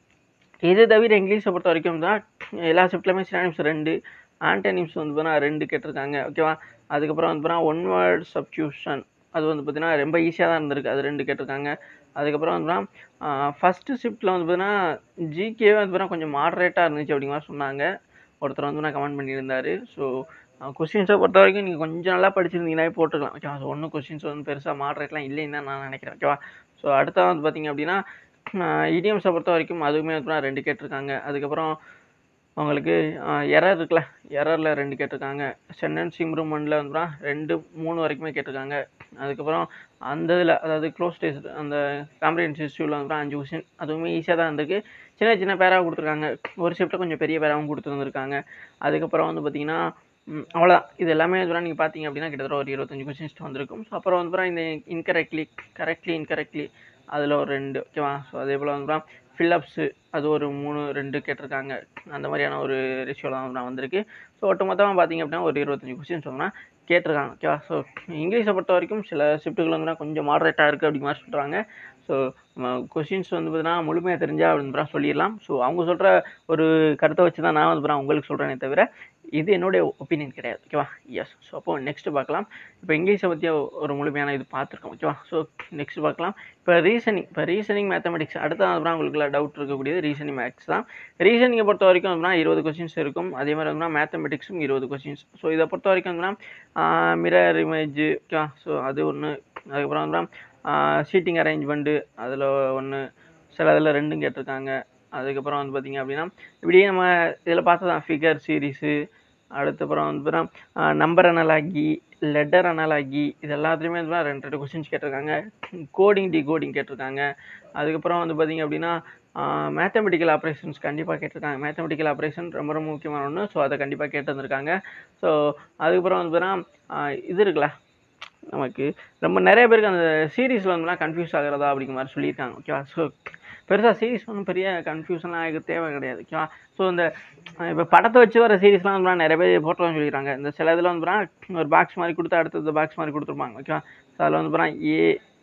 இது தவிர இங்கிலீஷை பொறுத்த வரைக்கும் தான் எல்லா சப்ஜெக்ட்லையுமே சினானிம்ஸ் ரெண்டு, ஆன்டனிம்ஸ் வந்து பார்த்தீங்கன்னா ரெண்டு கேட்டிருக்காங்க. ஓகேவா, அதுக்கப்புறம் வந்து பார்த்தீங்கன்னா ஒன் வேர்ட் சப்ஸ்டியூஷன், அது வந்து பார்த்தீங்கன்னா ரொம்ப ஈஸியாக தான் இருந்திருக்கு, அது ரெண்டு கேட்டிருக்காங்க. அதுக்கப்புறம் வந்து பார்த்தீங்கன்னா ஃபஸ்ட்டு ஷிஃப்ட்டில் வந்து பார்த்தீங்கன்னா ஜிகேவே வந்து பார்த்தீங்கன்னா கொஞ்சம் மாடரேட்டாக இருந்துச்சு அப்படிங்கிற மாதிரி சொன்னாங்க. ஒருத்தர் வந்து நான் கமெண்ட் பண்ணியிருந்தார். ஸோ கொஸ்டின்ஸை பொறுத்த வரைக்கும் நீங்கள் கொஞ்சம் நல்லா படிச்சிருந்தீங்கன்னாவே போட்டுக்கலாம். ஓகேவா, ஸோ ஒன்றும் கொஸ்டின்ஸ் வந்து பெருசாக மாடரேட்லாம் இல்லைன்னு தான் நான் நினைக்கிறேன். ஓகேவா, ஸோ அடுத்த வந்து பார்த்தீங்க அப்படின்னா இடியம்ஸை பொறுத்த வரைக்கும் அதுவுமே வந்து ரெண்டு கேட்டிருக்காங்க. அதுக்கப்புறம் அவங்களுக்கு எரர் இருக்குல்ல, எரரில் ரெண்டு கேட்டிருக்காங்க. சென்டென்ஸ் இம்ப்ரூவ்மெண்ட்டில் வந்து ரெண்டு மூணு வரைக்குமே கேட்டிருக்காங்க. அதுக்கப்புறம் அந்த இதில் அதாவது க்ளோஸ் டெஸ்ட் அந்த காம்ப்ரிஹென்சிவ் இஷ்யூவில் வந்து அஞ்சு கொஸ்டின், அதுவுமே ஈஸியாக தான் இருந்திருக்கு. சின்ன சின்ன பேராக கொடுத்துருக்காங்க, ஒரு ஷிஃப்ட்டில் கொஞ்சம் பெரிய பேராகவும் கொடுத்துருந்துருக்காங்க. அதுக்கப்புறம் வந்து பார்த்திங்கன்னா அவ்வளோதான். இது எல்லாமே இதெல்லாம் நீங்கள் பார்த்தீங்க அப்படின்னா கிட்டத்தட்ட ஒரு இருபத்தஞ்சு கொஸ்டின்ஸ் வந்திருக்கும். ஸோ அப்புறம் வந்து இந்த இன்கரெக்ட்லி, கரெக்ட்லி, இன்கரெக்ட்லி அதில் ஒரு ரெண்டு. ஓகேவா, ஸோ அதே போல் வந்து ஃபில்லப்ஸு அது ஒரு மூணு ரெண்டு கேட்டிருக்காங்க. அந்த மாதிரியான ஒரு ரேஷியோவில் தான் நான் வந்திருக்கு. ஸோ ஒட்டு மொத்தமாக பார்த்தீங்க அப்படின்னா ஒரு இருபத்தஞ்சு கொஸ்டின்ஸ் சொன்னால் கேட்டிருக்காங்க. ஓகேவா, ஸோ இங்கிலீஷை பொறுத்த வரைக்கும் சில ஷிஃப்ட்டுகள் வந்து கொஞ்சம் மாடரேட்டாக இருக்குது அப்படி மாதிரி சொல்கிறாங்க. ஸோ கொஸ்டின்ஸ் வந்து பார்த்தீங்கன்னா முழுமையாக தெரிஞ்சால் அப்படின்னு சொல்லிடலாம். ஸோ அவங்க சொல்கிற ஒரு கருத்தை வச்சு தான் நான் வந்து உங்களுக்கு சொல்கிறேனே தவிர இது என்னுடைய ஒப்பீனியன் கிடையாது. ஓகேவா, எஸ். ஸோ அப்போது நெக்ஸ்ட்டு பார்க்கலாம். இப்போ இங்கிலீஷை பற்றி ஒரு முழுமையான இது பார்த்துருக்கோம். ஓகேவா, ஸோ நெக்ஸ்ட் பார்க்கலாம். இப்போ ரீசனிங், இப்போ ரீசனிங் மேத்தமெட்டிக்ஸ் அடுத்த அப்புறம் உங்களுக்கு டவுட் இருக்கக்கூடியது ரீசனிங் மேக்ஸ் தான். ரீசனிங்கை பொறுத்த வரைக்கும் அப்படின்னா இருபது கொஸ்டின்ஸ் இருக்கும். அதே மாதிரி வந்து மேத்தமெட்டிக்ஸும் இருபது கொஸ்டின்ஸ். ஸோ இதை பொறுத்த வரைக்கும் அப்படின்னா மிரர் இமேஜ், ஓகேவா, ஸோ அது ஒன்று. அதுக்கப்புறம் வந்து சீட்டிங் அரேஞ்ச்மெண்ட்டு அதில் ஒன்று, சில இதில் ரெண்டும் கேட்டிருக்காங்க. அதுக்கப்புறம் வந்து பார்த்திங்க அப்படின்னா இப்படியே நம்ம இதில் பார்த்தா தான் ஃபிகர் சீரீஸு, அடுத்தப்புறம் வந்து பார்த்தா நம்பர் அனலாகி, லெட்டர் அனலாகி, இது எல்லாத்துலேயுமே வந்து ரெண்டு ரெண்டு கொஸ்டின்ஸ் கேட்டிருக்காங்க. கோடிங் டி கோடிங் கேட்டிருக்காங்க. அதுக்கப்புறம் வந்து பார்த்திங்க அப்படின்னா மேத்தமெட்டிக்கல் ஆப்ரேஷன்ஸ் கண்டிப்பாக கேட்டிருக்காங்க. மேத்தமெட்டிக்கல் ஆப்ரேஷன் ரொம்ப ரொம்ப முக்கியமான ஒன்று. ஸோ அதை கண்டிப்பாக கேட்டு வந்திருக்காங்க. ஸோ அதுக்கப்புறம் வந்து பார்த்தீங்கன்னா இது இருக்குல்ல, நமக்கு ரொம்ப நிறைய பேருக்கு அந்த சீரீஸில் வந்துலாம் கன்ஃபியூஸ் ஆகிறதா அப்படிங்கிற மாதிரி சொல்லியிருக்காங்க. ஓகேவா, ஸோ பெருசாக சீரீஸ் ஒன்றும் பெரிய கன்ஃபியூஷன்லாம் ஆக தேவை கிடையாது. ஓகேவா, ஸோ இந்த இப்போ படத்தை வச்சு வர சீரீஸ்லாம் வந்து நிறைய பேர் போட்டோன்னு சொல்லியிருக்காங்க. இந்த சில இதில் வந்து பார்த்தா ஒரு பாக்ஸ் மாதிரி கொடுத்து அடுத்தது பாக்ஸ் மாதிரி கொடுத்துருப்பாங்க. ஓகேவா, ஸோ அதில் வந்து பார்த்தா ஏ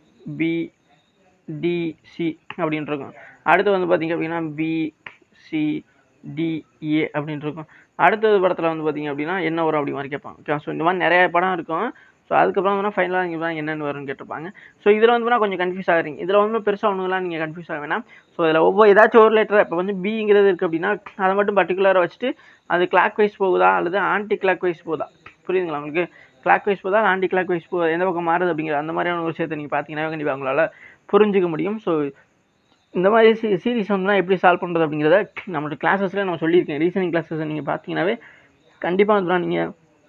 பி டி சி அப்படின்ட்டு இருக்கும். அடுத்து வந்து பார்த்திங்க அப்படின்னா பி சி டி ஏ அப்படின்ட்டு இருக்கும். அடுத்தது படத்தில் வந்து பார்த்திங்க அப்படின்னா என்ன வரும் அப்படி மாதிரி கேட்பாங்க. ஓகே, ஸோ இந்த மாதிரி நிறைய படம் இருக்கும். ஸோ அதுக்கப்புறம் வந்து ஃபைனலாக இங்கே தான் என்னென்னு வரும்னு கேட்டிருப்பாங்க. ஸோ இதில் வந்து கொஞ்சம் கன்ஃபியூஸ் ஆகிறீங்க. இதில் வந்து பெருசாக ஒன்றுலாம் நீங்கள் கன்ஃபியூஸ் ஆக வேணாம். ஸோ இதில் ஒவ்வொரு ஏதாச்சும் ஒரு லெட்டர் இப்போ வந்து பிங்கிறது இருக்குது அப்படின்னா அதை மட்டும் பர்டிகுலராக வச்சுட்டு அது கிளாக் வைஸ் போகுதா அல்லது ஆன்டி கிளாக் வைஸ் போகுதா, புரியுதுங்களா உங்களுக்கு? கிளாக் வைஸ் போதா ஆன்டி கிளாக் வைஸ் போகுதா, எந்த பக்கம் மாறுது அப்படிங்கிற அந்த மாதிரியான ஒரு விஷயத்தை நீங்கள் பார்த்தீங்கன்னா கண்டிப்பாக உங்களால் புரிஞ்சிக்க முடியும். ஸோ இந்த மாதிரி சீ சீரிஸ் வந்து எப்படி சால்வ் பண்ணுறது அப்படிங்கிறத நம்மளோட கிளாஸஸில் நம்ம சொல்லியிருக்கேன். ரீசனிங் கிளாஸஸ் நீங்கள் பார்த்தீங்கன்னாவே கண்டிப்பாக வந்து நீங்கள்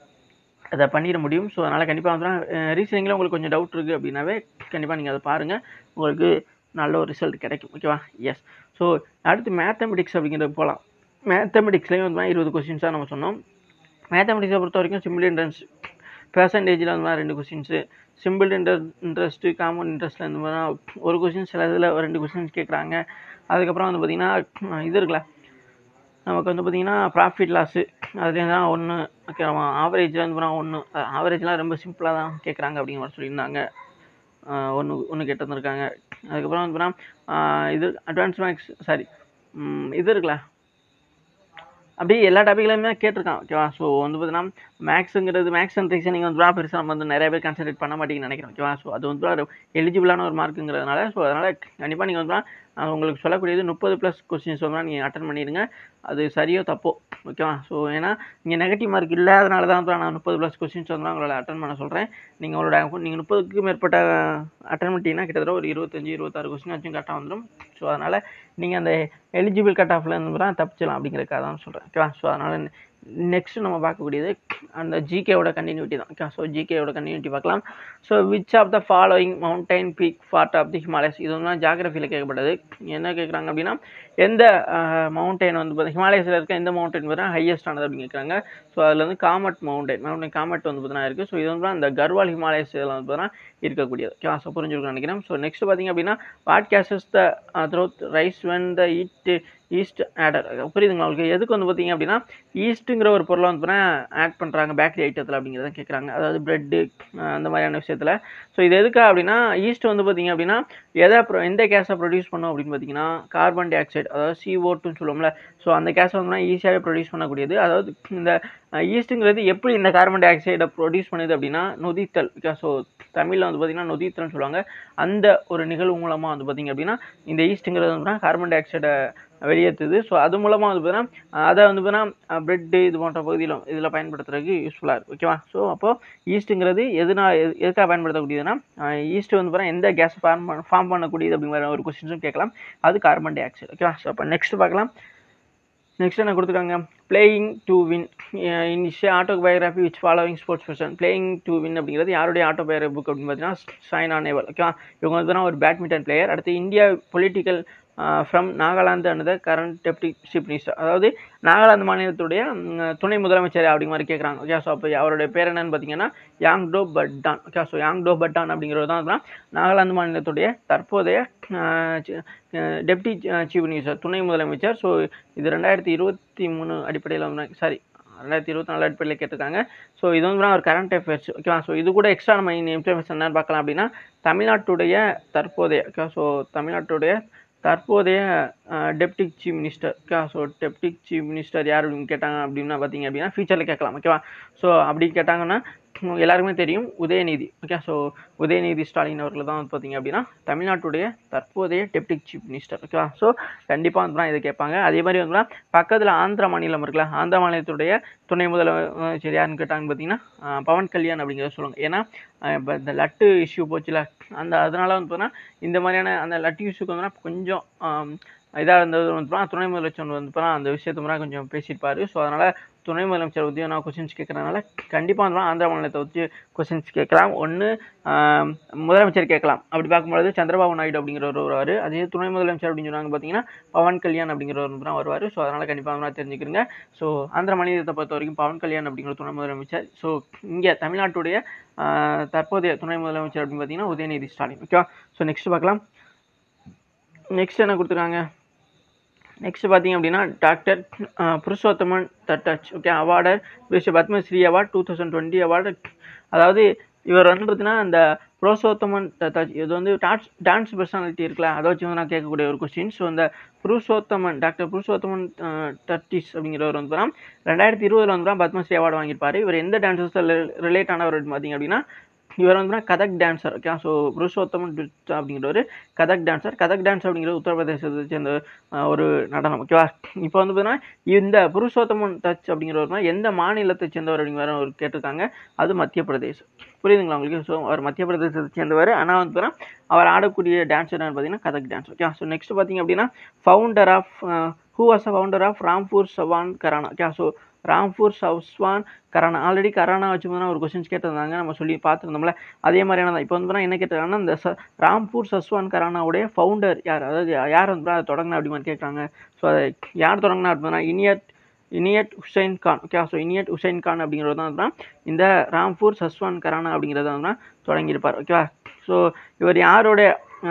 அதை பண்ணிட முடியும். ஸோ அதனால் கண்டிப்பாக வந்து ரீசனிங்கில் உங்களுக்கு கொஞ்சம் டவுட் இருக்குது அப்படின்னாவே கண்டிப்பாக நீங்கள் அதை பாருங்கள், உங்களுக்கு நல்ல ஒரு ரிசல்ட் கிடைக்கும். ஓகேவா? எஸ். ஸோ அடுத்து மேத்தமெட்டிக்ஸ் அப்படிங்கிறது போகலாம். மேத்தமெட்டிக்ஸ்லேயும் வந்து இருபது கொஸ்டின்ஸாக நம்ம சொன்னோம். மேத்தமெட்டிக்ஸை பொறுத்த வரைக்கும் சிம்பிள் இன்ட்ரெஸ்ட் பெர்சன்டேஜில் வந்து ரெண்டு கொஸ்டின்ஸு, சிம்பிள் இன்டர் இன்ட்ரெஸ்ட்டு காமன் இன்ட்ரெஸ்ட்டில் இந்த மாதிரி ஒரு கொஸ்டின், சில இதில் ரெண்டு கொஸ்டின்ஸ் கேட்குறாங்க. அதுக்கப்புறம் வந்து பார்த்திங்கன்னா இது இருக்குல்ல, நமக்கு வந்து பார்த்திங்கன்னா ப்ராஃபிட் லாஸு அதுலேயும் தான் ஒன்று. ஓகே, ஆவரேஜில் வந்து ஒன்று, ஆவரேஜ்லாம் ரொம்ப சிம்பிளாக தான் கேட்குறாங்க அப்படிங்கிற மாதிரி சொல்லியிருந்தாங்க. ஒன்று ஒன்று கேட்டு வந்திருக்காங்க. அதுக்கப்புறம் வந்து பார்த்தீங்கன்னா இது அட்வான்ஸ் மேக்ஸ் சாரி இது இருக்குல்ல, அப்படியே எல்லா டாப்பிக்லையுமே கேட்டிருக்கான். ஓகேவா? ஸோ வந்து பார்த்தீங்கன்னா மேக்ஸுங்கிறது மேக்ஸ் அண்ட் ரீசனிங் வந்து பெருசாக நம்ம வந்து நிறைய பேர் கான்சன்ட்ரேட் பண்ண மாட்டேங்குன்னு நினைக்கிறேன். ஓகேவா? ஸோ அது வந்து எலிஜிபிளான ஒரு மார்க்குங்கிறதுனால ஸோ அதனால் கண்டிப்பாக நீங்கள் வந்து உங்களுக்கு சொல்லக்கூடியது முப்பது ப்ளஸ் கொஸ்டின்ஸ் வந்து நீங்கள் அட்டன் பண்ணிடுங்க. அது சரியோ தப்போ. ஓகேவா? ஸோ ஏன்னா இங்கே நெகட்டிவ் மார்க் இல்லாதனால தான் நான் முப்பது ப்ளஸ் கொஸ்டின்ஸ் வந்து உங்களால் அட்டன் பண்ண சொல்கிறேன். நீங்கள் உங்களோட நீங்கள் முப்பதுக்கு மேற்பட்ட அட்டன் பண்ணிட்டீங்கன்னா கிட்டத்தட்ட ஒரு இருபத்தஞ்சி இருபத்தாறு கொஸ்டின் வச்சும் கரெக்டாக வந்துடும். ஸோ அதனால் நீங்கள் அந்த எலிஜிபிள் கட் ஆஃபில் இருந்து தான் தப்பிச்சலாம் அப்படிங்கிறதுக்காக தான் சொல்கிறேன். ஓகேவா? ஸோ அதனால் நெக்ஸ்ட் நம்ம பார்க்கக்கூடியது அந்த ஜிகேவோட கண்டினியூட்டி தான். ஓகே, ஸோ ஜிகேவோட கண்டினியூட்டி பார்க்கலாம். So which of the following mountain peak part of the Himalayas, இது வந்து ஜாகிரஃபியில் கேட்கப்பட்டது. என்ன கேட்குறாங்க அப்படின்னா எந்த மவுண்டைன் வந்து பார்த்தீங்கன்னா ஹிமாலயஸில் இருக்க எந்த மவுண்டைன் பார்த்தீங்கன்னா ஹையஸ்ட் ஆனது அப்படின்னு கேட்குறாங்க. ஸோ அதில் வந்து காமட் மவுண்டைன் மவுண்டைன் காமட் வந்து பார்த்தீங்கன்னா இருக்குது. ஸோ இது வந்து அந்த கர்வால் ஹிமாலயஸ் இதில் வந்து பார்த்தீங்கன்னா இருக்கக்கூடியது. ஓகே, ஸோ புரிஞ்சுக்கணும்னு நினைக்கிறேன். ஸோ நெக்ஸ்ட் பார்த்தீங்க அப்படின்னா what causes the throat rise when the it yeast added, புரியுதுங்களா உங்களுக்கு? எதுக்கு வந்து பார்த்தீங்க அப்படின்னா ஈஸ்ட்டுங்கிற ஒரு பொருளை வந்து பார்த்தீங்கன்னா ஆட் பண்ணுறாங்க பேக்கரி ஐட்டத்தில் அப்படிங்கிறத கேட்குறாங்க. அதாவது ப்ரெட்டு அந்த மாதிரியான விஷயத்தில். ஸோ இது எதுக்கா அப்படின்னா ஈஸ்ட் வந்து பார்த்தீங்க அப்படின்னா எதை எந்த கேஸை ப்ரொடியூஸ் பண்ணும் அப்படின்னு பார்த்தீங்கன்னா கார்பன் டை ஆக்சைடு, அதாவது சி ஓ டூன்னு சொல்லுவோம்ல. ஸோ அந்த கேஸை வந்து ஈஸியாகவே ப்ரொடியூஸ் பண்ணக்கூடியது. அதாவது இந்த ஈஸ்ட்டுங்கிறது எப்படி இந்த கார்பன் டை ஆக்சைடை ப்ரொடியூஸ் பண்ணுது அப்படின்னா நொதித்தல். ஸோ தமிழில் வந்து பார்த்திங்கன்னா நொதித்தல்னு சொல்லுவாங்க. அந்த ஒரு நிகழ்வு மூலமாக வந்து பார்த்திங்க அப்படின்னா இந்த ஈஸ்ட்டுங்கிறது வந்து கார்பன் டை ஆக்சைடை வெளியேற்றுது. ஸோ அது மூலமாக வந்து பார்த்தீங்கன்னா அதை வந்து பார்த்தீங்கன்னா பிரெட்டு இது போன்ற பகுதியிலும் இதில் பயன்படுத்துறதுக்கு யூஸ்ஃபுல்லாக இருக்குது. ஓகேவா? ஸோ அப்போது ஈஸ்ட்டுங்கிறது எதுனா எதுக்காக பயன்படுத்தக்கூடியதுன்னா ஈஸ்ட்டு வந்து பார்த்தீங்கன்னா எந்த கேஸ் ஃபார்ம் பண்ண ஃபார்ம் பண்ணக்கூடியது அப்படிங்கிற ஒரு கொஸ்டின்ஸும் கேட்கலாம். அது carbon dioxide. Okay? So அப்போ நெக்ஸ்ட் பார்க்கலாம். நெக்ஸ்ட் என்ன கொடுத்துருக்காங்க, playing to win in autobiography which following sports person. Playing to win அப்படிங்கிறது யாருடைய ஆட்டோபயோகிராஃபி புக் அப்படின்னு பார்த்தீங்கன்னா சைனா நேவால். ஓகேவா? இவங்க வந்து ஒரு பேட்மிண்டன் பிளேயர். அடுத்து India political from Nagaland and the current deputy chief minister, அதாவது நாகாலாந்து மாநிலத்துடைய துணை முதலமைச்சர் அப்படிங்கிற மாதிரி கேட்குறாங்க. ஓகே, ஸோ அப்போ அவருடைய பேர் என்னன்னு பார்த்தீங்கன்னா யாங்டோ பட்டான். ஓகே, ஸோ யாங்டோ பட்டான் அப்படிங்கிறது தான் நாகாலாந்து மாநிலத்துடைய தற்போதைய டெப்டி சீஃப் மினிஸ்டர் துணை முதலமைச்சர். ஸோ இது ரெண்டாயிரத்தி இருபத்தி மூணு அடிப்படையில் வந்து சாரி ரெண்டாயிரத்தி இருபத்தி நாலு அடிப்படையில் கேட்டிருக்காங்க. ஸோ இது வந்து ஒரு கரண்ட் அஃபேர்ஸ். ஓகேவா? ஸோ இது கூட எக்ஸ்ட்ரா நம்ம இன்ஃபர்மேஷன் என்னன்னு பார்க்கலாம் அப்படின்னா தமிழ்நாட்டுடைய தற்போதைய ஓகே ஸோ தமிழ்நாட்டுடைய தற்போதைய deputy chief minister. Okay, so deputy chief minister யார் அப்படின்னு கேட்டாங்க அப்படின்னா பார்த்தீங்க அப்படின்னா ஃபியூச்சரில் கேட்கலாம். ஓகேவா? ஸோ அப்படி கேட்டாங்கன்னா எல்லாருக்குமே தெரியும் உதயநிதி. ஓகே, ஸோ உதயநிதி ஸ்டாலின் அவர்கள் தான் வந்து பார்த்தீங்க அப்படின்னா தமிழ்நாட்டுடைய தற்போதைய டெப்டி சீஃப் மினிஸ்டர். ஓகேவா? ஸோ கண்டிப்பாக வந்து இதை கேட்பாங்க. அதே மாதிரி வந்து பக்கத்தில் ஆந்திரா மாநிலம் இருக்குல்ல, ஆந்திரா மாநிலத்துடைய துணை முதலமைச்சர் யாருன்னு கேட்டாங்கன்னு பார்த்தீங்கன்னா பவன் கல்யாண் அப்படிங்கிறத சொல்லுவாங்க. ஏன்னா இப்போ இந்த லட்டு இஷ்யூ போச்சுல, அந்த அதனால வந்து பார்த்தீங்கன்னா இந்த மாதிரியான அந்த லட்டு இஷ்யூக்கு வந்து கொஞ்சம் இதாக இருந்தது வந்து துணை முதலமைச்சர் வந்து அந்த விஷயத்த மாதிரி கொஞ்சம் பேசியிருப்பார். ஸோ அதனால் துணை முதலமைச்சர் பற்றி நான் கொஸ்டின்ஸ் கேட்குறதுனால கண்டிப்பாக வந்து ஆந்திரா மாநிலத்தை வச்சு கொஸ்டின்ஸ் கேட்கலாம். ஒன்று முதலமைச்சர் கேட்கலாம். அப்படி பார்க்கும்போது சந்திரபாபு நாயுடு அப்படிங்கிறவர் வருவார். அதே துணை முதலமைச்சர் அப்படின்னு சொன்னாங்க பார்த்தீங்கன்னா பவன் கல்யாண் அப்படிங்கிறவர் தான் வருவார். ஸோ அதனால் கண்டிப்பாக நான் தெரிஞ்சுக்கிறேங்க. ஸோ ஆந்திரா மாநிலத்தை பொறுத்த வரைக்கும் பவன் கல்யாண் அப்படிங்கிற துணை முதலமைச்சர். ஸோ இங்கே தமிழ்நாட்டுடைய தற்போதைய துணை முதலமைச்சர் அப்படின்னு பார்த்தீங்கன்னா உதயநிதி ஸ்டாலின். ஓகேவா? ஸோ நெக்ஸ்ட் பார்க்கலாம். நெக்ஸ்ட் என்ன கொடுத்துருக்காங்க, நெக்ஸ்ட் பார்த்தீங்க அப்படின்னா doctor Purushothaman Thattach. Okay, awarded Padma Shri award two thousand twenty award. அதாவது இவர் வந்து பார்த்தீங்கன்னா இந்த புருஷோத்தமன் தட்டச் இது வந்து டான்ஸ் டான்ஸ் பர்சனாலிட்டி இருக்குல்ல, அதை வச்சு வந்து நான் கேட்கக்கூடிய ஒரு கொஸ்டின். ஸோ இந்த புருஷோத்தமன் டாக்டர் புருஷோத்தமன் தட்டிஸ் அப்படிங்கிறவர் வந்து பார்த்தீங்கன்னா ரெண்டாயிரத்தி இருபதுல வந்து தான் பத்மஸ்ரீ அவார்டு வாங்கியிருப்பார். இவர் எந்த டான்ஸஸில் ரிலேட் ஆனவர் பார்த்தீங்க அப்படின்னா இவர் வந்து Kathak dancer. Okay. So Purushothaman அப்படிங்கிற ஒரு கதக் டான்ஸர். கதக் டான்ஸ் அப்படிங்கிறது உத்தரப்பிரதேசத்தை சேர்ந்த ஒரு நடனம். ஓகேவா. இப்போ வந்து பார்த்தீங்கன்னா இந்த புருஷோத்தமன் டச் அப்படிங்கிறவர் எந்த மாநிலத்தை சேர்ந்தவர் அப்படிங்கிற ஒரு கேட்டிருக்காங்க. அது மத்திய பிரதேசம். புரியுதுங்களா உங்களுக்கு? ஸோ அவர் மத்திய பிரதேசத்தை சேர்ந்தவர். ஆனால் வந்து பார்த்தீங்கன்னா அவர் ஆடக்கூடிய டான்ஸ் என்னன்னு பார்த்தீங்கன்னா Kathak dance. Okay. So next பார்த்தீங்க அப்படின்னா founder of who was a founder of Rampur Sahaswan gharana. Okay. So Rampur Sahaswan gharana. Already gharana வச்சு பார்த்தீங்கன்னா ஒரு கொஸ்டின்ஸ் கேட்டிருந்தாங்க, நம்ம சொல்லி பார்த்துருந்தோம்ல. அதே மாதிரியான தான் இப்போ வந்து என்ன கேட்டிருக்காங்கன்னா இந்த ச ராம்பூர் சஸ்வான் கரானாவுடைய ஃபவுண்டர் யார், அதாவது யார் வந்து அதை தொடங்கினா அப்படி மாதிரி கேட்குறாங்க. ஸோ அதை யார் தொடங்கினா அப்படின்னா இனியட் இனியட் ஹுசைன் கான். ஓகே. ஸோ இனியட் ஹுசைன் கான் அப்படிங்கிறது தான் வந்து இந்த ராம்பூர் சஸ்வான் கரானா அப்படிங்கிறத வந்து தொடங்கியிருப்பார். ஓகேவா. ஸோ இவர் யாரோடைய